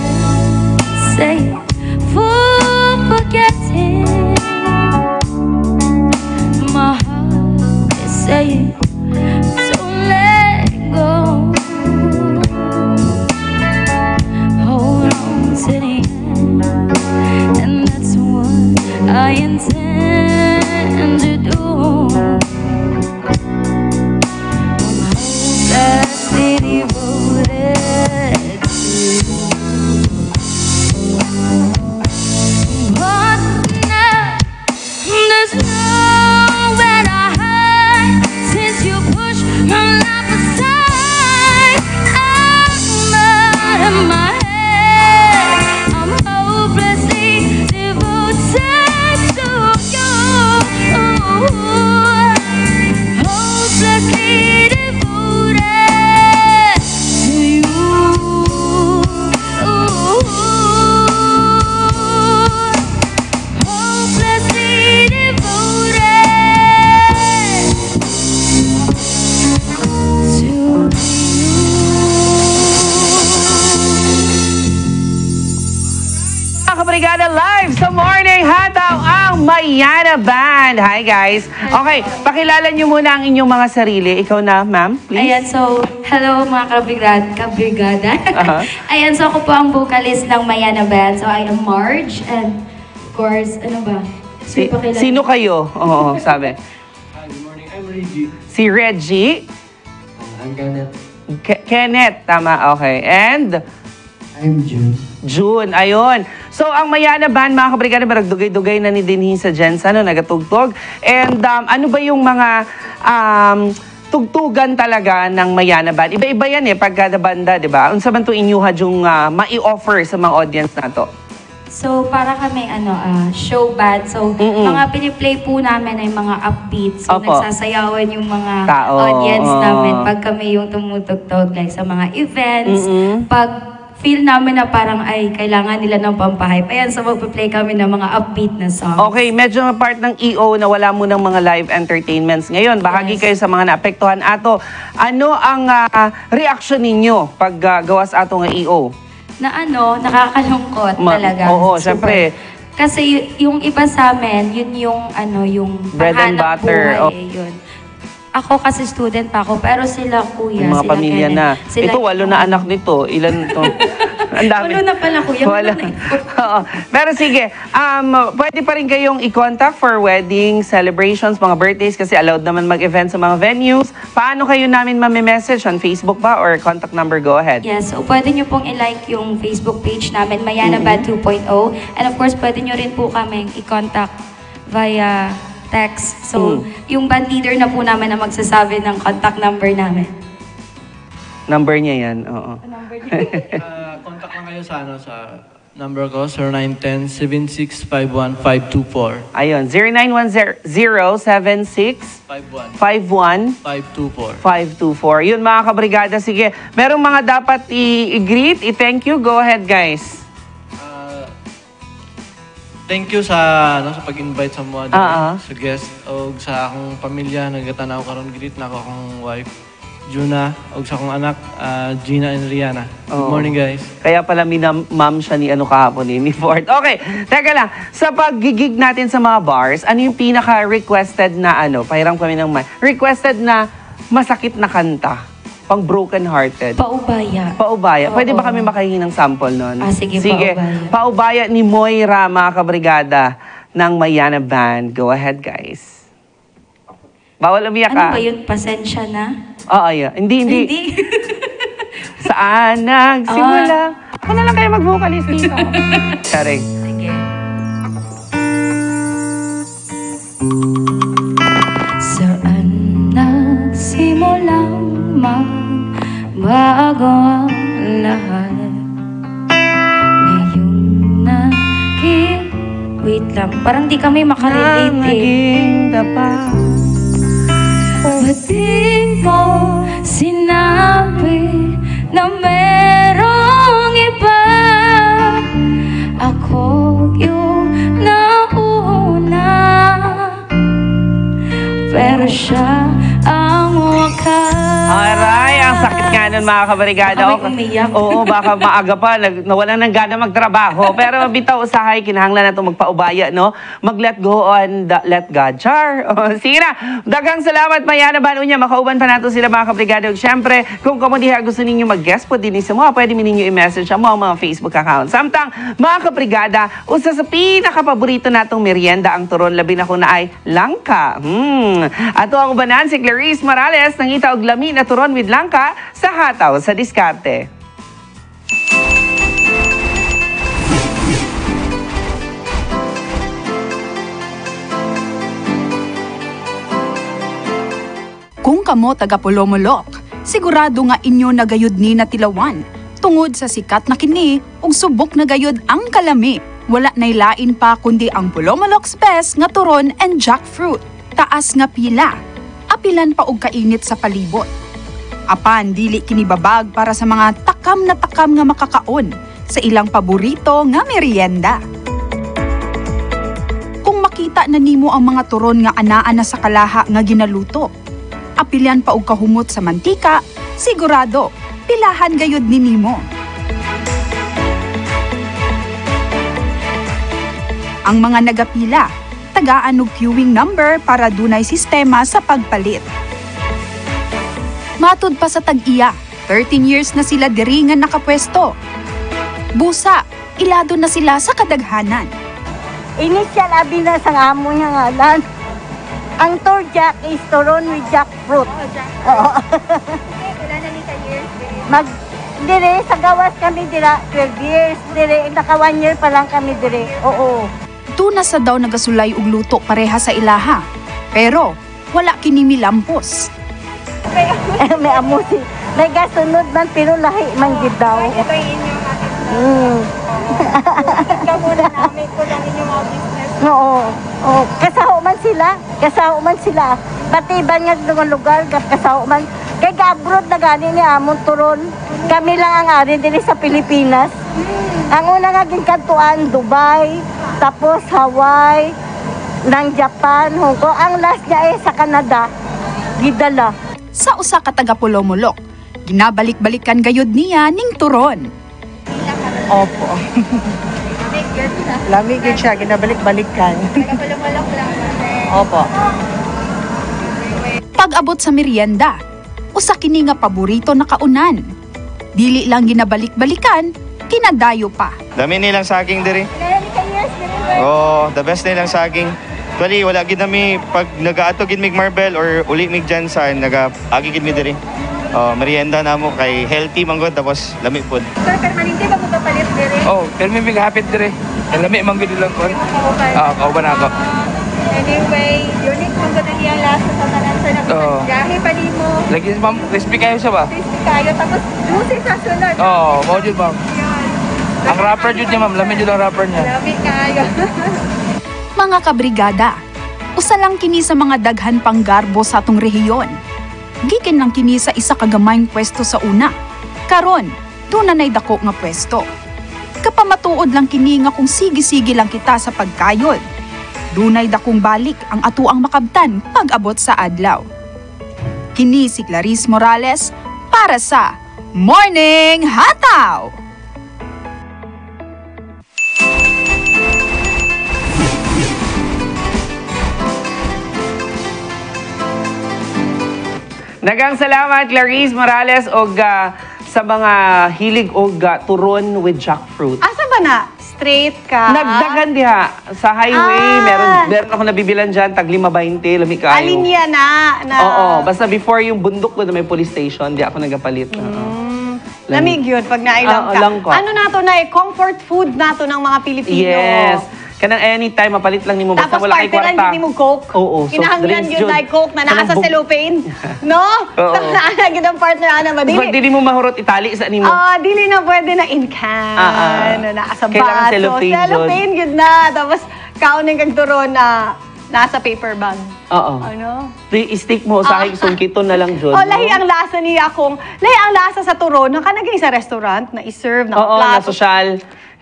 say for forgetting. My heart is saying don't let go. Hold on to the end, and that's what I intend to do. Hopelessly devoted to you. But now there's nowhere to hide since you pushed my life aside. I'm out of my head. I'm hopelessly devoted to you. Hopelessly devoted to you. Hopelessly devoted to you. Mga kabrigada, live sa Morning Hataw ang Mayana Band. Hi guys. Okay, pakilala nyo muna ang inyong mga sarili. Ikaw na, ma'am, please. Ayan, so, hello mga kabrigada. kabrigada. Aha. Ayan, so ako po ang vocalist ng Mayana Band. So, I am Marge and of course, ano ba? Si- Pakilala. sino kayo? Oo, sabi. I'm Reggie. Si Reggie. I'm Kenneth. Ke- Kenneth, tama, okay. And? I'm June. June, ayun. So, ang Mayana Band, mga kabrigada, maragdugay-dugay na ni Dinhi sa Jensen, ano, nagatugtog. And um, ano ba yung mga um, tugtugan talaga ng Mayana Band? Iba-iba yan eh, pagkada banda, di ba? Unsa man to inyuha yung uh, mai-offer sa mga audience na to? So, para kami, ano, ah, show band. So, mga piniplay po namin ay mga upbeat. So, Opo. nagsasayawan yung mga Tao, audience oo. namin pag kami yung tumutugtog, like sa mga events. Mm-mm. Pag feel namin na parang, ay, kailangan nila ng pampahype. Ayan, so magpa-play kami ng mga upbeat na songs. Okay, medyo part ng E O na wala mo ng mga live entertainments ngayon. Bahagi kayo sa mga naapektuhan ato. Ano ang uh, reaction ninyo pag uh, gawas ato ng E O? Na ano, nakakalungkot Ma- talaga. Oo, Super. syempre. Kasi y- yung iba sa amin, yun yung ano, yung Bread and panghanap butter. buhay, Oh. yun. Ako kasi student pa ako, pero sila kuya, Yung mga sila pamilya Kenneth, na. sila- Ito, walo na anak nito. Ilan ito? Ang dami. Walo na pala kuya. Wala. Oo. Pero sige, um, pwede pa rin kayong i-contact for wedding, celebrations, mga birthdays kasi allowed naman mag-event sa mga venues. Paano kayo namin mami-message? On Facebook ba or contact number? Go ahead. Yes, so pwede nyo pong i-like yung Facebook page namin, Mayana Band two point oh. And of course, pwede nyo rin po kaming i-contact via text. So, yung band leader na po namin na magsasabi ng contact number namin. Number niya yan, oo. Uh, contact lang kayo sa ano sa number ko, zero nine one zero, seven six five one, five two four. Ayun, zero nine one zero, seven six five one, five two four. five two four. Yun mga kabrigada, sige. Merong mga dapat i- i-greet, i-thank you. Go ahead, guys. Thank you sa ano sa pag-invite sa mga Ah, ah. sa guest o sa akong pamilya nagatanaw karon greet na ako akong wife Juna o sa akong anak ah, Gina and Rihanna. Good Oo. morning guys. Kaya pala minam siya ni ano kahapon eh, ni Ford. Okay, teka lang. Sa paggigig natin sa mga bars, ano yung pinaka-requested na ano, pahirang kami ng mic, requested na masakit na kanta? Pang broken-hearted. Paubaya. Paubaya. Pwede ba Oo. kami makahingi ng sample nun? Ah, sige, Paubaya. Paubaya ni Moira, mga kabrigada ng Mayana Band. Go ahead, guys. Bawal umiyak Ano ah. ba yun? Pasensya na? Oo, yeah. Hindi, hindi. Hindi. Saan nagsimula? Ako na lang kayo mag-vocalist dito. Charing. Sige. Saan nagsimulang magbago ang lahat? Ngayong nakik... Wait lang, parang di kami makarelate eh. Naging tapat. Ba't di mo sinabi na merong iba? Ako yung nauna, pero siya ang wakas. Aray, ang sakit nga nun yan mga kabarigada. Baka may umiyak. Oo, baka maaga pa, nag, nawalan ng gana magtrabaho. Pero bitaw usahay, kinahanglan na ito magpaubaya, no? Mag-let go on the let God. Char! O, sige na, dagang salamat, Mayana Banunya. Makauban pa nato sila mga kabarigada. Siyempre, kung kumudiha gusto ninyo mag-guest po din sa mga, pwede mo ninyo i-message ang mga, mga Facebook account. Samtang, mga kabarigada, usa sa pinakapaborito natong merienda ang turon, labi na ko na ay langka. Hmm. Ato ang ubanan si Clarice Morales, nangita og lami na turon with langka sa hataw sa diskarte. Kung kamo taga Polomolok, sigurado nga inyo nagayod ni na tilawan. Tungod sa sikat na kini, ug subok na gayod ang kalami. Wala nay lain pa kundi ang Polomolok's best nga turon and jackfruit. Taas nga pila. Apilan pa og kainit sa palibot. Apan dili kini babag para sa mga takam na takam nga makakaon sa ilang paborito nga merienda. Kung makita na nimo ang mga turon nga anaa na sa kalaha nga ginaluto, apilan pa og kahumot sa mantika, sigurado pilahan gayud ni nimo. Ang mga nagapila, tagaan og queuing number para dunay sistema sa pagpalit. Matud pa sa tag-iya, thirteen years na sila diri nga nakapwesto. Busa, ilado na sila sa kadaghanan. Initial abi na sa amo niya ngalan. Ang Torjack is turon with jackfruit. Oo. Wala na ni ka years. Mag dire sa gawas kami dira twelve years, dire naka one year pa lang kami dire. Oo. Tuna sa daw nagasulay og luto pareha sa ilaha. Pero wala kini milampos. May amusi. May gasunod man pero lahi man gid daw. Ito yung inyong Mm. Kamunan namin ko lang inyong mga business. Oo. Oo. Kasaho man sila. Kasaho man sila. Pati ba nga ng lugar kasaho man. Kay gabrod na gani ni amon turon. Kami lang ang ari dili sa Pilipinas. Ang una nga ginkantuan Dubai, tapos Hawaii, ng Japan, Hong Kong. Ang last niya ay sa Canada. Gidala. Sa usa ka taga Polomolok, ginabalik-balikan gayud niya ning turon. Opo. Lamig yun siya, ginabalik-balikan. Opo. Pag-abot sa merienda, usa kini nga paborito na kaunan. Dili lang ginabalik-balikan, kinadayo pa. Dami nilang saging diri. Oh, the best nilang saging. Actually, wala gid nami pag nagaato gid mig marble or uli mig dyan sa naga-agi gid mi diri. Oh, merienda namo kay healthy man gud tapos lami pud. Sir, permanente ba mo papalit dire? Oh, pero may hapit diri. Kay lami man gud lang kon. Ah, kauban ako. Anyway, unique mo gud niya lasa sa tanan sa Oo. nagjahe pa di mo. Lagi ma'am, crispy kayo siya ba? Crispy kayo tapos juicy sa sunod. Oh, mo jud ma'am. Ang wrapper jud niya ma'am, lami jud ang wrapper niya. Lami kayo. Mga kabrigada, usa lang kini sa mga daghan pang garbo sa atong rehiyon. Gikan lang kini sa isa ka gamayng pwesto sa una. Karon, doon na nay dako nga pwesto. Kapamatuod lang kini nga kung sige-sige lang kita sa pagkayod. Dunay dakong balik ang atuang makabtan pag-abot sa adlaw. Kini si Clarice Morales para sa Morning Hataw! Daghang salamat Clarice Morales og uh, sa mga hilig og uh, turon with jackfruit. Asa ba na? Straight ka? Nagdagan diha sa highway, Ah. meron meron ako nabibilan diyan tag lima twenty, lami kaayo. Alinya na. na. Oo, basta before yung bundok ko na may police station, di ako nagapalit. Mm. Lamig yun pag nailang Oo, ka. langka. Ano nato na eh, comfort food nato ng mga Pilipino. Yes. Kanang anytime mapalit lang nimo basta Tapos wala kay partiran kwarta. yun mo Coke. Oo, soft Kinahanglan drinks yun na Coke na naa Kanang sa bug- cellophane. No? Oo. Naana yun ang partner ana ba? Pag Dili. dili mo mahurot itali sa nimo. Ah, dili na pwede na in can. Ah, ah. Na naa sa Kailangan baso. cellophane yun. Cellophane yun na. Tapos kauning kag turon na nasa paper bag. Oo. Ano? I-stick mo sa aking sungkiton na lang jud. Oh, lahi ang lasa niya akong, lahi ang lasa sa turon na kanaging sa restaurant na i-serve ng Oo, na plato. social.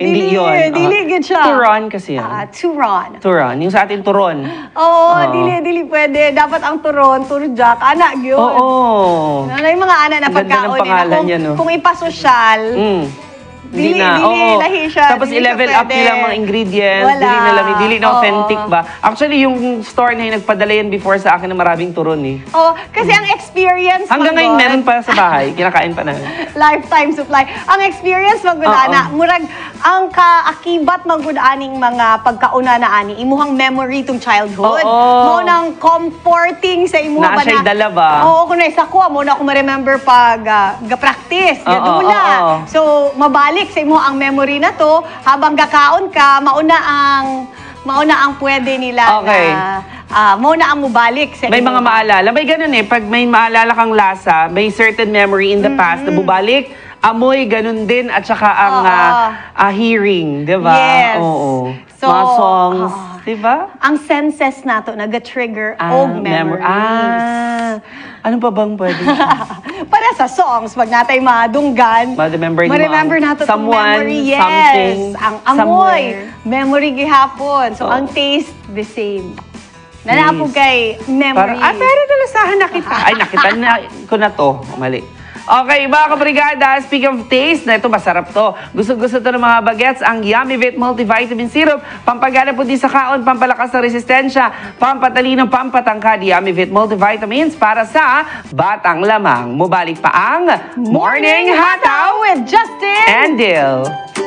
Hindi Dili, yun. dili Oo. gid siya. Turon kasi yan. Ah, turon. Turon. Yung sa atin turon. Oo, Oo. dili, dili pwede. Dapat ang turon, turjak, anak yun. Oo. Ano yung mga anak na Ang ganda ng pagkaon nila. pangalan Kung, niya, no? kung ipasosyal, Mm. Dili, na. dili, Oo. lahi siya. Tapos Dili siya i-level up pwede. nila ang mga ingredients. Wala. Dili na lang, dili na Oo. authentic ba? Actually, yung store na yung nagpadala yan before sa akin na maraming turon eh. Oh, kasi ang experience Hanggang Magod, ngayon meron pa sa bahay. Kinakain pa namin. lifetime supply. Ang experience magud Oo. ana, murag ang kaakibat magud aning mga pagkauna na ani, imuhang memory tong childhood. Oo. Mo nang comforting sa imuha Naa ba siya'y dala ba? Oo, kuno isa ko mo na ako ma-remember pag uh, ga-practice, Oo, gadula. oo. So mabalik sa imuha ang memory na to habang gakaon ka, mauna ang mauna ang pwede nila Okay. na ah, mauna ang mubalik sa May imuha. mga maalala. May ganun eh. Pag may maalala kang lasa, may certain memory in the past na bubalik, amoy, ganun din. At saka ang Oo. ah, ah, hearing, di ba? Yes. Oo. So, mga songs, ah, di ba? Ang senses nato nag-trigger Ah, og memories. mem- Ah, ano pa bang pwede? Para sa songs, pag natay madunggan, Ma-remember ni ma-remember Ma'am. nato tong Someone, memory. Yes. something, Ang amoy, somewhere. memory gihapon. So, Oo. ang taste, the same. Nanaapog Yes. kay memory. Parang, ah, pero nalasahan na kita. Ay, nakita na ko na to. Mali. Okay, mga kabrigada, speaking of taste, na ito masarap to. Gusto-gusto to ng mga bagets, ang Yummyvit Multivitamin Syrup. Pampagana po din sa kaon, pampalakas ng resistensya, pampatalino, pampatangkad. Yummyvit Multivitamins para sa batang lamang. Mubalik pa ang Morning Hataw with Justin and Dil.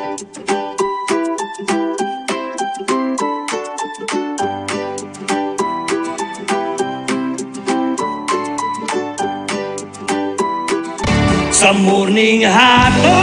Sa Morning Hataw!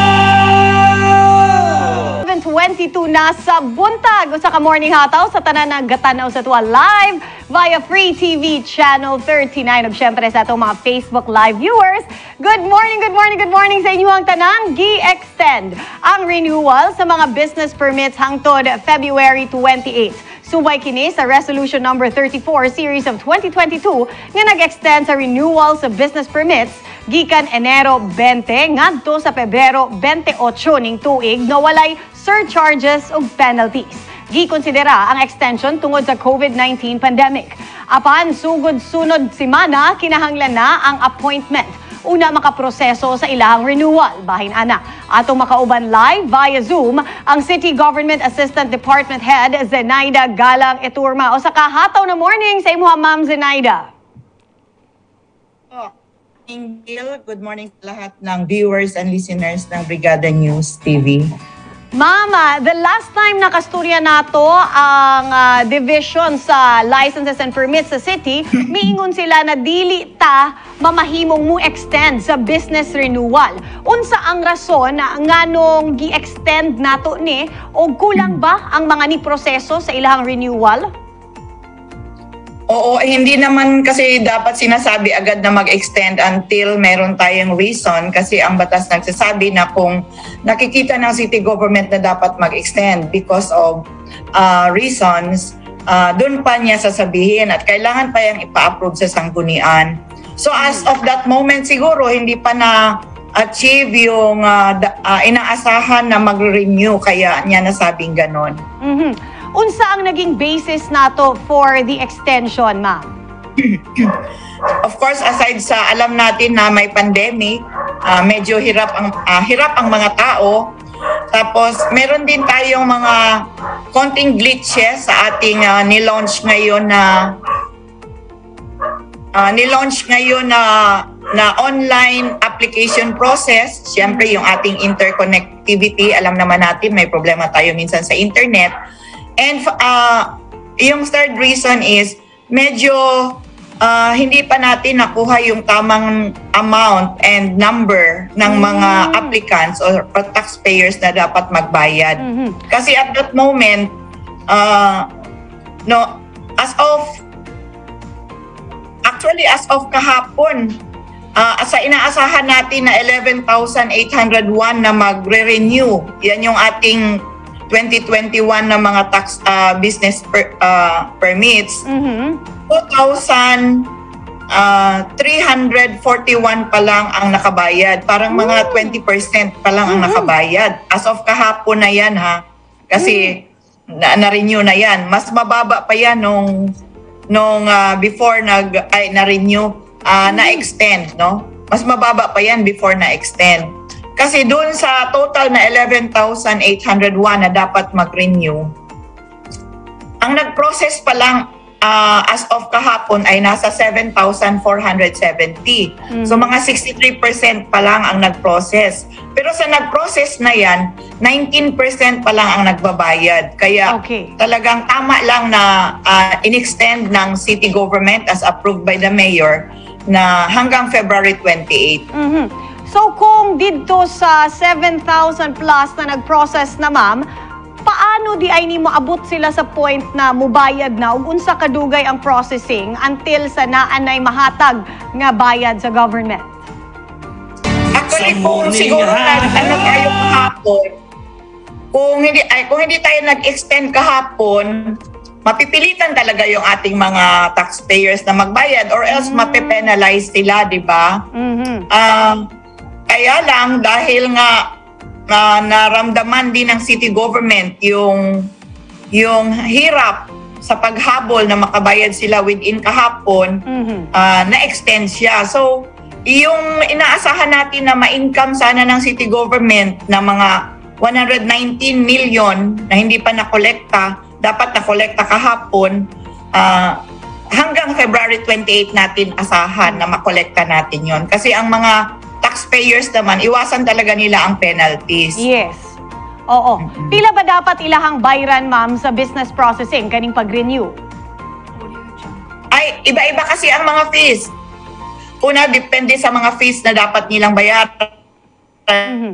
seven twenty-two na sa buntag o sa ka-morning hataw sa tanan ng gatanaw sa tuwa live via Free T V Channel thirty-nine ug syempre sa atong mga Facebook Live viewers. Good morning, good morning, good morning sa inyo ang tanang. Gi-extend ang renewal sa mga business permits hangtod February twenty-eighth. Subay kini sa Resolution number thirty-four Series of twenty twenty-two nga nag-extend sa renewal sa business permits gikan Enero twenty ngadto sa Pebrero twenty-eight ning tuig na walay surcharges ug penalties. Gikonsidera ang extension tungod sa COVID nineteen pandemic. Apan sugod-sunod semana kinahanglan na ang appointment una makaproseso sa ilahang renewal. Bahin ana, atong makauban live via Zoom ang City Government Assistant Department Head Zenaida Galang Eturma. O sa kahataw na morning sa imuha, Ma'am Zenaida. Good morning sa lahat ng viewers and listeners ng Brigada News T V. Mama, the last time nakasturya nato ang ah, division sa licenses and permits sa city, miingon sila na dili ta mamahimong mo extend sa business renewal. Unsa ang rason na nganong gi-extend nato ni o kulang ba ang mga ni proseso sa ilahang renewal? Oo, eh, hindi naman kasi dapat sinasabi agad na mag-extend until meron tayong reason kasi ang batas nagsasabi na kung nakikita ng city government na dapat mag-extend because of uh, reasons, uh, dun pa niya sasabihin at kailangan pa yung ipa-approve sa sanggunian. So as of that moment siguro hindi pa na achieve yung uh, da- uh, inaasahan na mag-renew kaya niya nasabing ganon. Mhm. Unsa ang naging basis nato for the extension, ma'am? Of course, aside sa alam natin na may pandemic, uh, medyo hirap ang uh, hirap ang mga tao. Tapos meron din tayong mga konting glitches sa ating uh, ni-launch ngayon na uh, ni-launch ngayon na na online application process. Siyempre yung ating interconnectivity, alam naman natin may problema tayo minsan sa internet. And uh, yung third reason is medyo uh, hindi pa natin nakuha yung tamang amount and number ng mga applicants or, or taxpayers na dapat magbayad. Mm-hmm. Kasi at that moment, uh, no, as of, actually as of kahapon, uh, sa inaasahan natin na eleven thousand eight hundred one na magre-renew, yan yung ating twenty twenty-one na mga tax uh, business per, uh, permits. Mm-hmm. two thousand uh, three hundred forty-one pa lang ang nakabayad. Parang mga twenty percent pa lang ang nakabayad. As of kahapon na yan ha. Kasi na, na-renew na yan. Mas mababa pa yan nung, nung uh, before nag, ay, na-renew, uh, na-extend, no? Mas mababa pa yan before na-extend. Kasi dun sa total na eleven thousand eight hundred one na dapat mag-renew, ang nag-process pa lang uh, as of kahapon ay nasa seven thousand four hundred seventy. Mm-hmm. So mga sixty-three percent pa lang ang nag-process. Pero sa nag-process na yan, nineteen percent pa lang ang nagbabayad. Kaya okay. Talagang tama lang na uh, in-extend ng city government as approved by the mayor na hanggang February twenty-eighth. Mm-hmm. So kung dito sa seven thousand plus na nag-process na ma'am, paano di ay ni moabot sila sa point na mubayad na ug unsa kadugay ang processing until sa naanay mahatag nga bayad sa government? Actually, kung siguro nag, ano tayo kahapon, kung hindi, ay, kung hindi tayo nag-extend kahapon, mapipilitan talaga yung ating mga taxpayers na magbayad or else mm-hmm. mape-penalize sila, di ba? Mm-hmm. Uh, kaya lang, dahil nga uh, naramdaman din ng city government yung, yung hirap sa paghabol na makabayad sila within kahapon, mm-hmm. uh, na-extend siya. So, yung inaasahan natin na ma-income sana ng city government na mga one hundred nineteen million na hindi pa nakolekta, dapat nakolekta kahapon, uh, hanggang February twenty-eighth natin asahan na makolekta natin yon. Kasi ang mga taxpayers naman, iwasan talaga nila ang penalties. Yes. Oo. Mm-hmm. Pila ba dapat ilahang bayran, ma'am, sa business processing kaning pag-renew? Ay, iba-iba kasi ang mga fees. Una, depende sa mga fees na dapat nilang bayaran. Mm-hmm.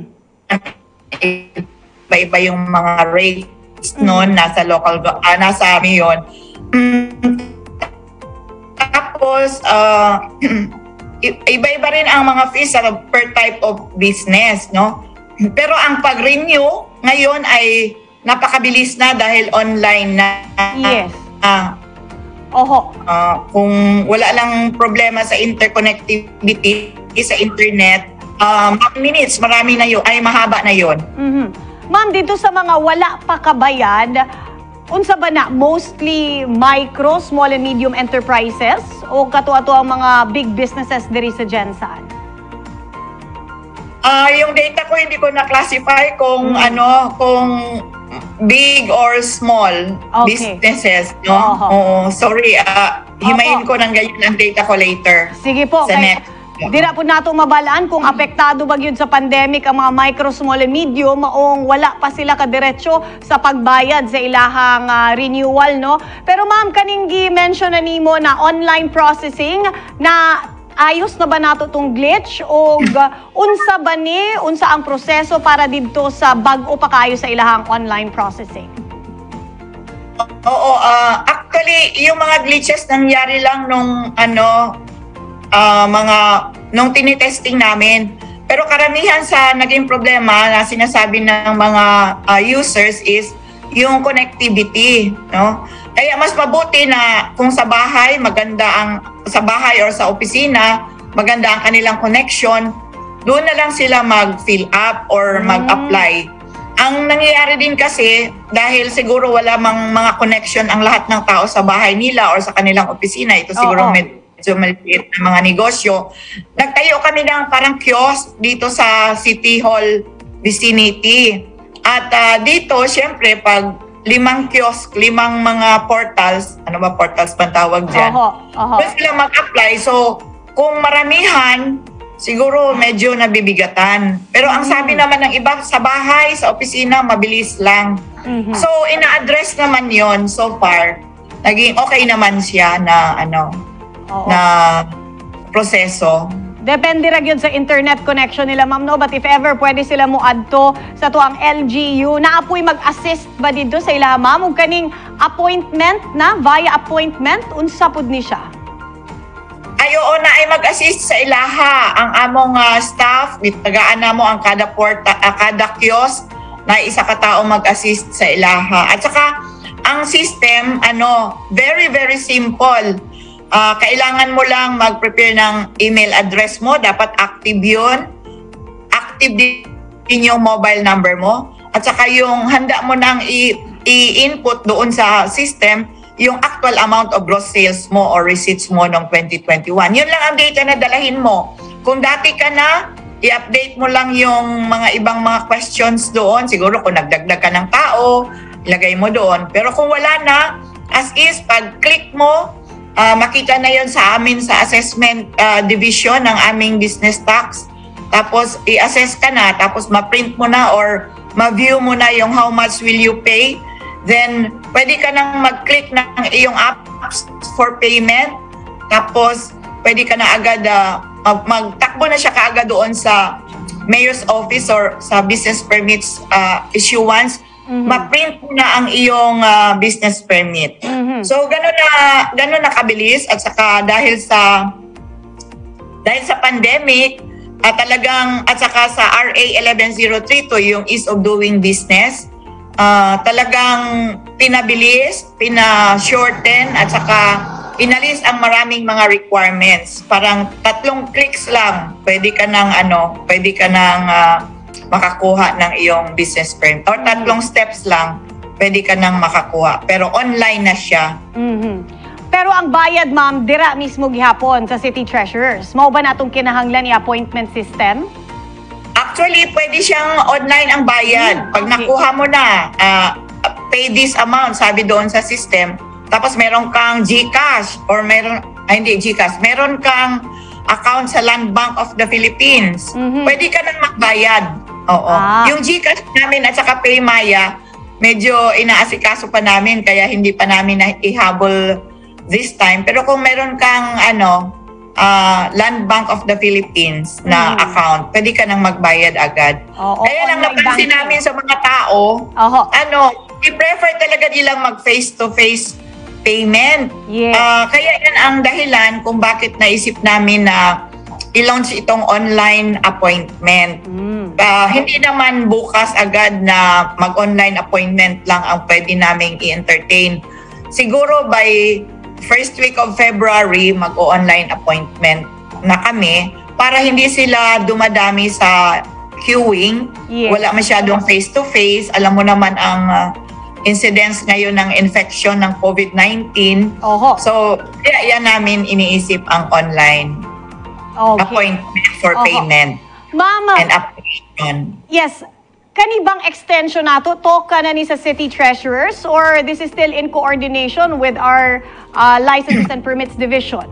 Iba-iba yung mga rates mm-hmm. noon, nasa local, uh, nasa amin yun. Mm-hmm. Tapos, uh, iba-iba rin ang mga fees sa per type of business, no? Pero ang pag-renew ngayon ay napakabilis na dahil online na. Yes. Uh, Oho. Uh, kung wala lang problema sa interconnectivity sa internet, um, minutes, marami na yun, ay mahaba na yun. Mm-hmm. Ma'am, dito sa mga wala pa kabayad, unsa ba na? Mostly micro, small and medium enterprises? O katuato ang mga big businesses diri sa Gensan? Ah, uh, yung data ko hindi ko na-classify kung mm-hmm. ano, kung big or small okay. businesses, no? Uh-huh. Oo, sorry, uh, himayin ko ng ganyan ang data ko later. Sige po. Sa kay, next. Di na po nato mabalaan kung apektado ba yun sa pandemic ang mga micro, small, and medium maong wala pa sila kadiretso sa pagbayad sa ilahang uh, renewal, no? Pero ma'am, kaning gi-mention na nimo na online processing na ayos na ba nato tong glitch o unsa ba ni unsa ang proseso para didto sa bag-o pa kayo sa ilahang online processing? Oo, uh, actually yung mga glitches nangyari lang nung ano uh, mga nung tinitesting namin. Pero karamihan sa naging problema na sinasabi ng mga uh, users is yung connectivity, no? Kaya mas mabuti na kung sa bahay maganda ang sa bahay or sa opisina, maganda ang kanilang connection, doon na lang sila mag-fill up or mag-apply. Ang nangyayari din kasi, dahil siguro wala mang mga connection ang lahat ng tao sa bahay nila or sa kanilang opisina, ito siguro medyo maliit na mga negosyo, nagtayo kami ng parang kiosk dito sa City Hall vicinity. At uh, dito, syempre, pag limang kiosk, limang mga portals, ano ba portals pang tawag dyan? Oho, oho. Doon sila mag-apply. So, kung maramihan, siguro medyo nabibigatan. Pero ang sabi naman ng iba, sa bahay, sa opisina, mabilis lang. Mm-hmm. So, ina-address naman yon so far. Naging okay naman siya na, ano, oo. na proseso. Depende ra gyud sa internet connection nila, ma'am, no? But if ever pwede sila mo adto sa tuang L G U, naapoy mag-assist ba dito sa ila, ma'am? Ug kaning appointment na, via appointment, unsa pud ni siya? Ay, oo na ay mag-assist sa ilaha. Ang among uh, staff, tagaan na mo ang kada porta, uh, kada kiosk na isa ka tao mag-assist sa ilaha. At saka, ang system, ano, very, very simple. uh, kailangan mo lang mag-prepare ng email address mo. Dapat active yun. Active din yung mobile number mo. At saka yung handa mo nang i- i-input doon sa system yung actual amount of gross sales mo or receipts mo noong twenty twenty-one. Yun lang ang data na dalahin mo. Kung dati ka na, i-update mo lang yung mga ibang mga questions doon. Siguro kung nagdagdag ka ng tao, ilagay mo doon. Pero kung wala na, as is, pag-click mo, uh, makita na yon sa amin sa assessment uh, division ng aming business tax. Tapos, i-assess ka na. Tapos, ma-print mo na or ma-view mo na yung how much will you pay. Then, pwede ka nang mag-click ng iyong apps for payment. Tapos, pwede ka na agad, uh, magtakbo na siya kaagad doon sa mayor's office or sa business permits uh, issuance. Mm-hmm. Ma-print mo na ang iyong uh, business permit. Mm-hmm. So, gano'n na, gano'n na kabilis. At saka dahil sa, dahil sa pandemic, at talagang, at saka sa R A eleven oh three to yung ease of doing business, uh, talagang pinabilis, pina-shorten, at saka inalis ang maraming mga requirements. Parang tatlong clicks lang, pwede ka nang ano, pwede ka nang uh, makakuha ng iyong business permit. Or tatlong steps lang, pwede ka nang makakuha. Pero online na siya. Mm-hmm. Pero ang bayad, ma'am, dira mismo gihapon sa City Treasurers. Mao ba natong kinahanglan ni appointment system? Actually, pwede siyang online ang bayad. Pag nakuha mo na, uh, pay this amount, sabi doon sa system. Tapos meron kang GCash or meron, ay hindi GCash, meron kang account sa Land Bank of the Philippines. Mm-hmm. Pwede ka nang magbayad. Oo. Ah. Yung GCash namin at saka PayMaya, medyo inaasikaso pa namin kaya hindi pa namin na ihabol this time. Pero kung meron kang ano, uh, Land Bank of the Philippines na mm. account, pwede ka nang magbayad agad. Oo, kaya lang napansin namin sa mga tao, Oho. ano, i-prefer talaga nilang mag face-to-face payment. Yes. Uh, kaya yan ang dahilan kung bakit naisip namin na i-launch itong online appointment. Mm. Uh, hindi naman bukas agad na mag-online appointment lang ang pwede naming i-entertain. Siguro by first week of February, mag-o-online appointment na kami para hindi sila dumadami sa queuing. Yes. Wala masyadong face-to-face. Alam mo naman ang uh, incidence ngayon ng infection ng COVID nineteen. Oho. So, kaya yan namin iniisip ang online okay. appointment for Oho. payment. Mama. And application. Yes. Kanibang extension nato, talk ka na ni sa City Treasurers or this is still in coordination with our uh, Licenses and Permits Division?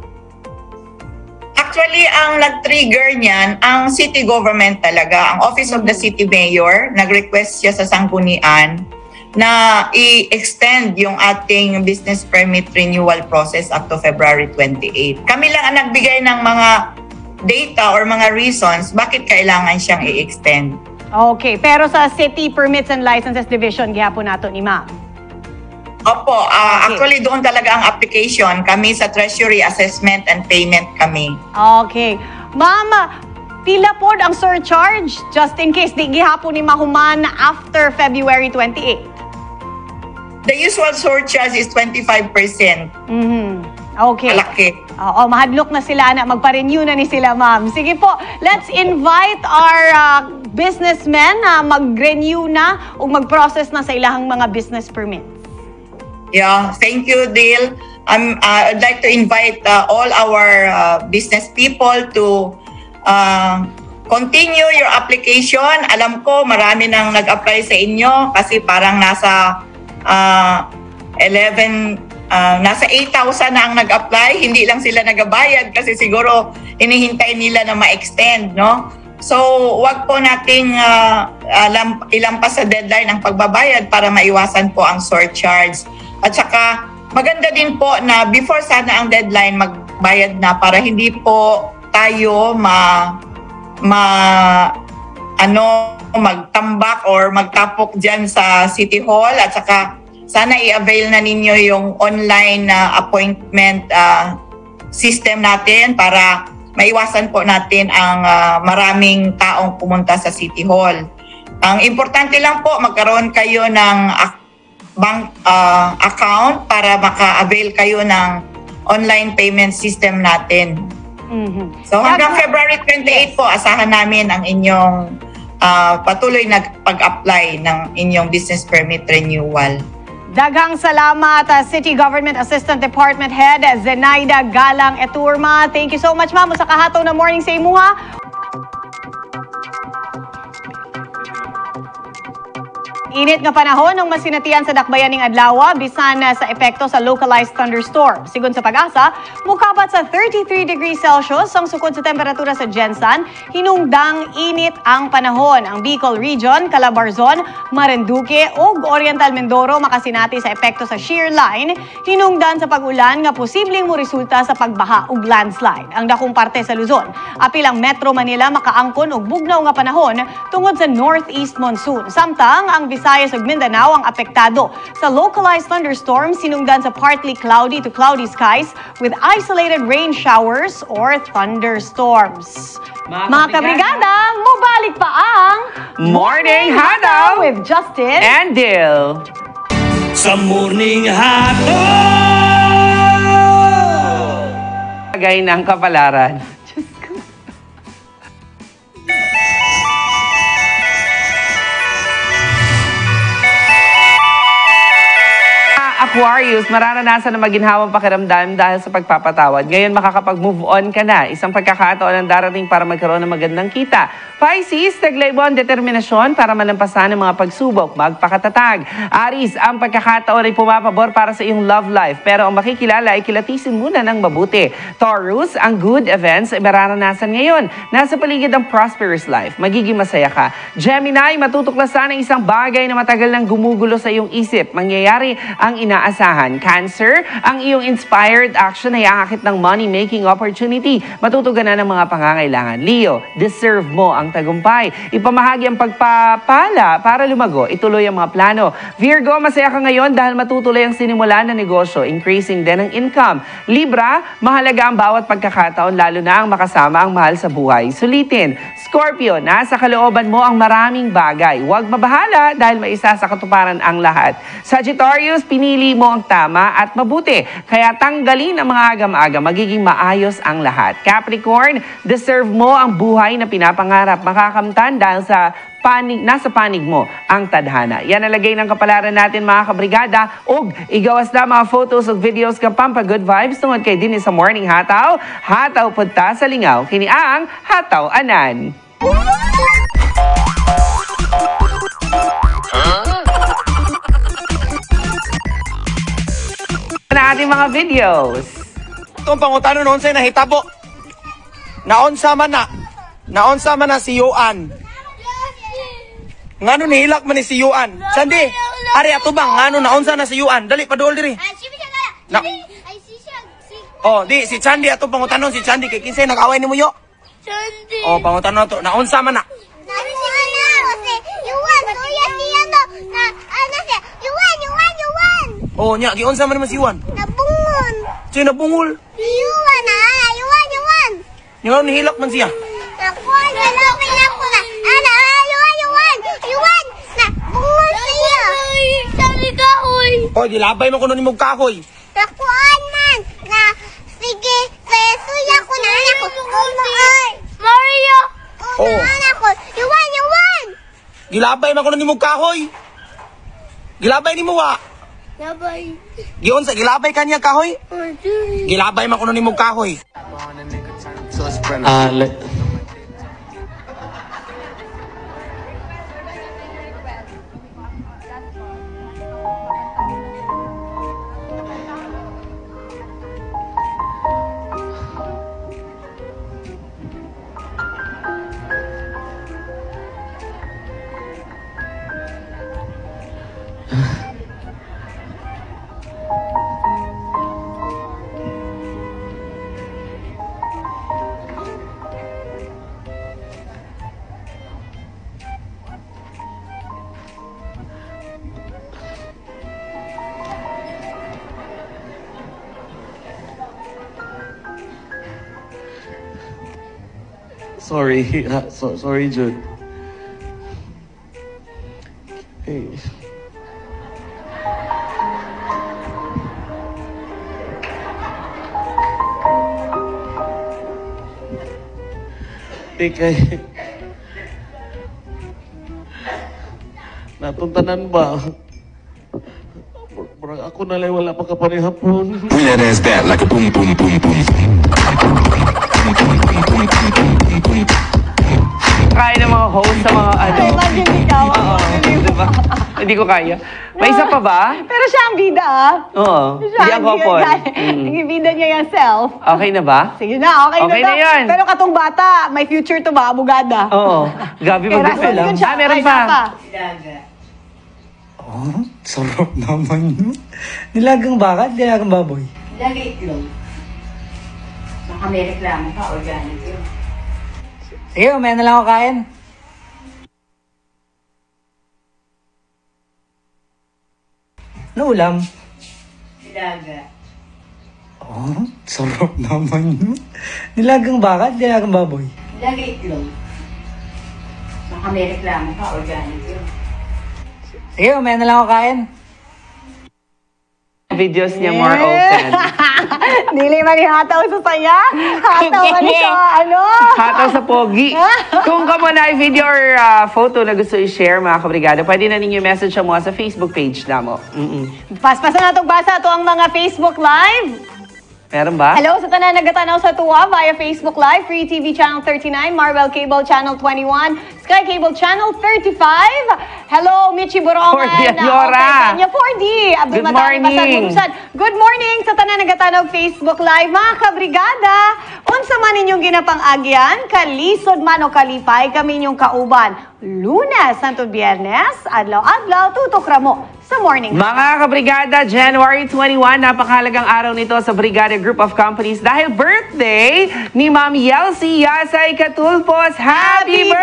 Actually, ang nag-trigger niyan, ang city government talaga, ang Office of the City Mayor, nag-request siya sa Sanggunian na i-extend yung ating business permit renewal process up to February twenty-eighth. Kami lang ang nagbigay ng mga data or mga reasons bakit kailangan siyang i-extend. Okay, pero sa City Permits and Licenses Division, gihapon nato ni ma'am. Opo, uh, okay. Actually doon talaga ang application. Kami sa Treasury Assessment and Payment kami. Okay. Ma'am, pila po ang surcharge just in case di gihapon ni mahuman after February twenty-eighth? The usual surcharge is twenty-five percent. Mm-hmm. Okay. Malaki. Oo, mahadlok na sila na, magpa-renew na ni sila, ma'am. Sige po, let's invite our uh, businessmen na mag-renew na o mag-process na sa ilahang mga business permits. Yeah, thank you, Dil. Um, uh, I'd like to invite uh, all our uh, business people to uh, continue your application. Alam ko, marami nang nag-apply sa inyo kasi parang nasa uh, eleven Uh, nasa eight thousand na ang nag-apply, hindi lang sila nagabayad kasi siguro hinihintay nila na ma-extend, no? So, wag po nating uh, alam, ilampas sa deadline ang pagbabayad para maiwasan po ang surcharge. At saka, maganda din po na before sana ang deadline magbayad na para hindi po tayo ma, ma ano, magtambak or magtapok dyan sa City Hall at saka sana i-avail na ninyo yung online uh, appointment uh, system natin para maiwasan po natin ang uh, maraming taong pumunta sa City Hall. Ang importante lang po, magkaroon kayo ng bank uh, account para maka-avail kayo ng online payment system natin. Mhm. So hanggang February twenty-eight po, asahan namin ang inyong uh, patuloy na pag-apply ng inyong business permit renewal. Daghang salamat, uh, City Government Assistant Department Head Zenaida Galang Eturma. Thank you so much, ma'am, sa kahataw na morning sa imuha. Init nga panahon ng masinatian sa dakbayaning adlaw bisan sa epekto sa localized thunderstorm. Sigon sa Pag-asa, mukabat sa thirty-three degrees Celsius ang sukod sa temperatura sa Gensan, hinungdang init ang panahon. Ang Bicol Region, Calabarzon, Marinduque ug Oriental Mindoro makasinati sa epekto sa shear line, hinungdan sa pag-ulan nga posibleng mo resulta sa pagbaha ug landslide. Ang dakong parte sa Luzon, apil ang Metro Manila makaangkon og bugnaw nga panahon tungod sa northeast monsoon. Samtang ang Visayas ug Mindanao ang apektado sa localized thunderstorms sinungdan sa partly cloudy to cloudy skies with isolated rain showers or thunderstorms. Mga, Mga kabrigada, mubalik pa ang Morning Hataw with Justin and Dil. Sa Morning Hataw! Bagay ng kapalaran. Aquarius, mararanasan na maginhawang pakiramdam dahil sa pagpapatawad. Ngayon, makakapag-move on ka na. Isang pagkakataon ang darating para magkaroon ng magandang kita. Pisces, taglay mo ang determinasyon para malampasan ang mga pagsubok. Magpakatatag. Aries, ang pagkakataon ay pumapabor para sa iyong love life. Pero ang makikilala ay kilatisin muna ng mabuti. Taurus, ang good events ay mararanasan ngayon. Nasa paligid ang prosperous life. Magiging masaya ka. Gemini, matutuklasan ang isang bagay na matagal nang gumugulo sa iyong isip. Mangyayari ang inaasahan. Cancer, ang iyong inspired action ay aakit ng money-making opportunity. Matutuganan ng mga pangangailangan. Leo, deserve mo ang tagumpay. Ipamahagi ang pagpapala para lumago. Ituloy ang mga plano. Virgo, masaya ka ngayon dahil matutuloy ang sinimulan na negosyo. Increasing din ang income. Libra, mahalaga ang bawat pagkakataon lalo na ang makasama ang mahal sa buhay. Sulitin. Scorpio, nasa kalooban mo ang maraming bagay. Huwag mabahala dahil may isa sa katuparan ang lahat. Sagittarius, pinili mo ang tama at mabuti. Kaya tanggalin ang mga agam-agam, magiging maayos ang lahat. Capricorn, deserve mo ang buhay na pinapangarap. Makakamtan dahil sa panig, nasa panig mo ang tadhana. Yan ang lagay ng kapalaran natin, mga kabrigada. Og, igawas na mga photos ug videos ka pampa good vibes tungod kay din sa Morning Hataw. Hataw punta sa lingaw. Kini ang Hataw Anan. Na ating mga videos. Itong pangutano noon sa'yo nahitabo. Naonsa man na. Naonsa man na si Yuan. Ngano nihilak man ni si Yuan. Sandi, ari atubang, ngano naonsa na si Yuan. Dali, paduol diri. Na. Oh, di, si Chandi ato pangutanon, si Chandi. Kay kinsay nag-away ni mo yo. Chandi. Oh, pangutanon to. Naonsa man na. Oh, nya, giunsa man naman si Yuan? Nabungol. Sino nabungol? Si Yuan, ah, Yuan, Yuan. Yung nihilak man siya. Nakuan, nalapin ako na. Ana, Yuan, Yuan, Yuan. Nabungol siya. Sabi kahoy. Oh, gilabay mo kuno ni mong kahoy. Nakuan man. Na, sige, kaya suya ko na anak ko. Mario. Oh. Anak ko, Yuan, Yuan. Gilabay mo kuno ni mong kahoy. Gilabay ni mo wa. Labay. Giyon sa gilabay kanya kahoy? Gilabay man kuno nimong kahoy. Ah, uh, sorry, so, sorry, Jude. Hey. Di kay... Natuntanan ba? Parang ako na lang wala pa kapanihapon. Bring that ass back like a boom, boom, boom, boom. Kaya ng mga host sa mga ano. Imagine ikaw. Oo, diba? Hindi ko kaya. May isa pa ba? Pero siya ang bida, ah. Oo. Siya Hindi ang couple. Mm. Ang bida niya yung self. Okay na ba? Sige na, okay, Okay na, na to. yan. Pero katong bata, may future to ba, abogada? Oo. Gabi Kaya mag-refill rason lang. yun siya. Ah, meron Ay, pa. napa. Oh, sarap naman yun. Nilagang baka, nilagang baboy. Lagi itlog. Baka may reklamo ka, organic yun. Sige, umaya na lang ako kain. Ano ulam? Nilaga. Oh, sarap naman yun. Nilagang baka, nilagang baboy. Lagi itlog. Baka may reklamo ka, organic yun. Sige, umaya na lang ako kain. Videos niya more open. Dili man hataw sa saya. Hataw man sa ano. Hataw sa pogi. Kung ka mo na video or uh, photo na gusto i-share mga kabrigada, pwede na ninyo message mo sa Facebook page na mo. Mm-mm. Paspasan na itong basa ito ang mga Facebook Live. Meron ba? Hello sa tanan nagatanaw sa tuwa via Facebook Live, Free T V Channel thirty-nine, Marvel Cable Channel twenty-one, Sky Cable Channel thirty-five. Hello, Michi Borongan. Fordy Añora. Okay, four D. Abdul Good Matari morning. Basad Murusan. Good morning sa tanan nagatanaw Facebook Live, mga kabrigada. Unsa man ninyong ginapang-agyan, kalisod man o kalipay kami ninyong kauban. Lunes, Santo Biyernes, adlaw-adlaw, tutok ramo sa morning. Mga kabrigada, January twenty-one, napakahalagang araw nito sa Brigada Group of Companies dahil birthday ni Ma'am Yelsie Yasay Catulpos. Happy, Happy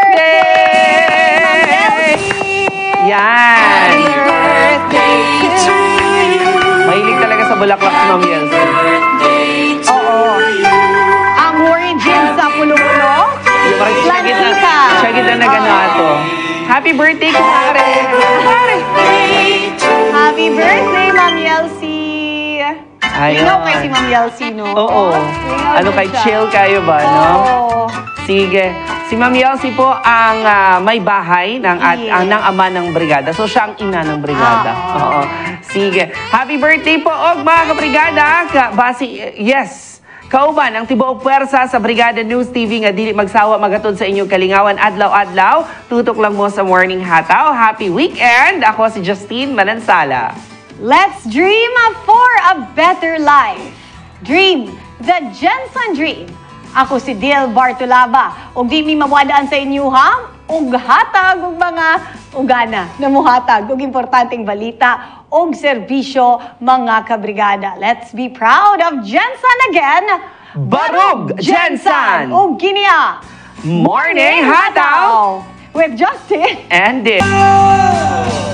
birthday! Yan! Happy birthday to you! Mahilig talaga sa bulaklak si Ma'am Yelsie. Oo. Ang origin sa pulo-pulo, Plantika. Siya gita na gano'n ito. Happy birthday, kumare! Kumare! Happy birthday, Ma'am Yelsie! Ayun. Ikaw kay si Ma'am Yelsie, no? Oo. Ano kay chill kayo ba, no? Oo. Sige. Si Ma'am Yelsie po ang uh, may bahay ng, at, Yeah. uh, ng ama ng brigada. So, siya ang ina ng brigada. Ah, Oo. Sige. Happy birthday po, og mga kabrigada. Ka, basi, yes. Kauban, ang tibuok puwersa sa Brigada News T V nga dili magsawa magatod sa inyong kalingawan adlaw-adlaw. Tutok lang mo sa Morning Hataw. Happy weekend! Ako si Justine Manansala. Let's dream for a better life. Dream the Jensen Dream. Ako si Dil Bartolaba. Og di mi mawadaan sa inyo ha? Og hatag og mga ugana na muhatag og importanteng balita og serbisyo mga kabrigada. Let's be proud of Jensen again. Barug Jensen! Og Ginia Morning Hataw! with Justin And this.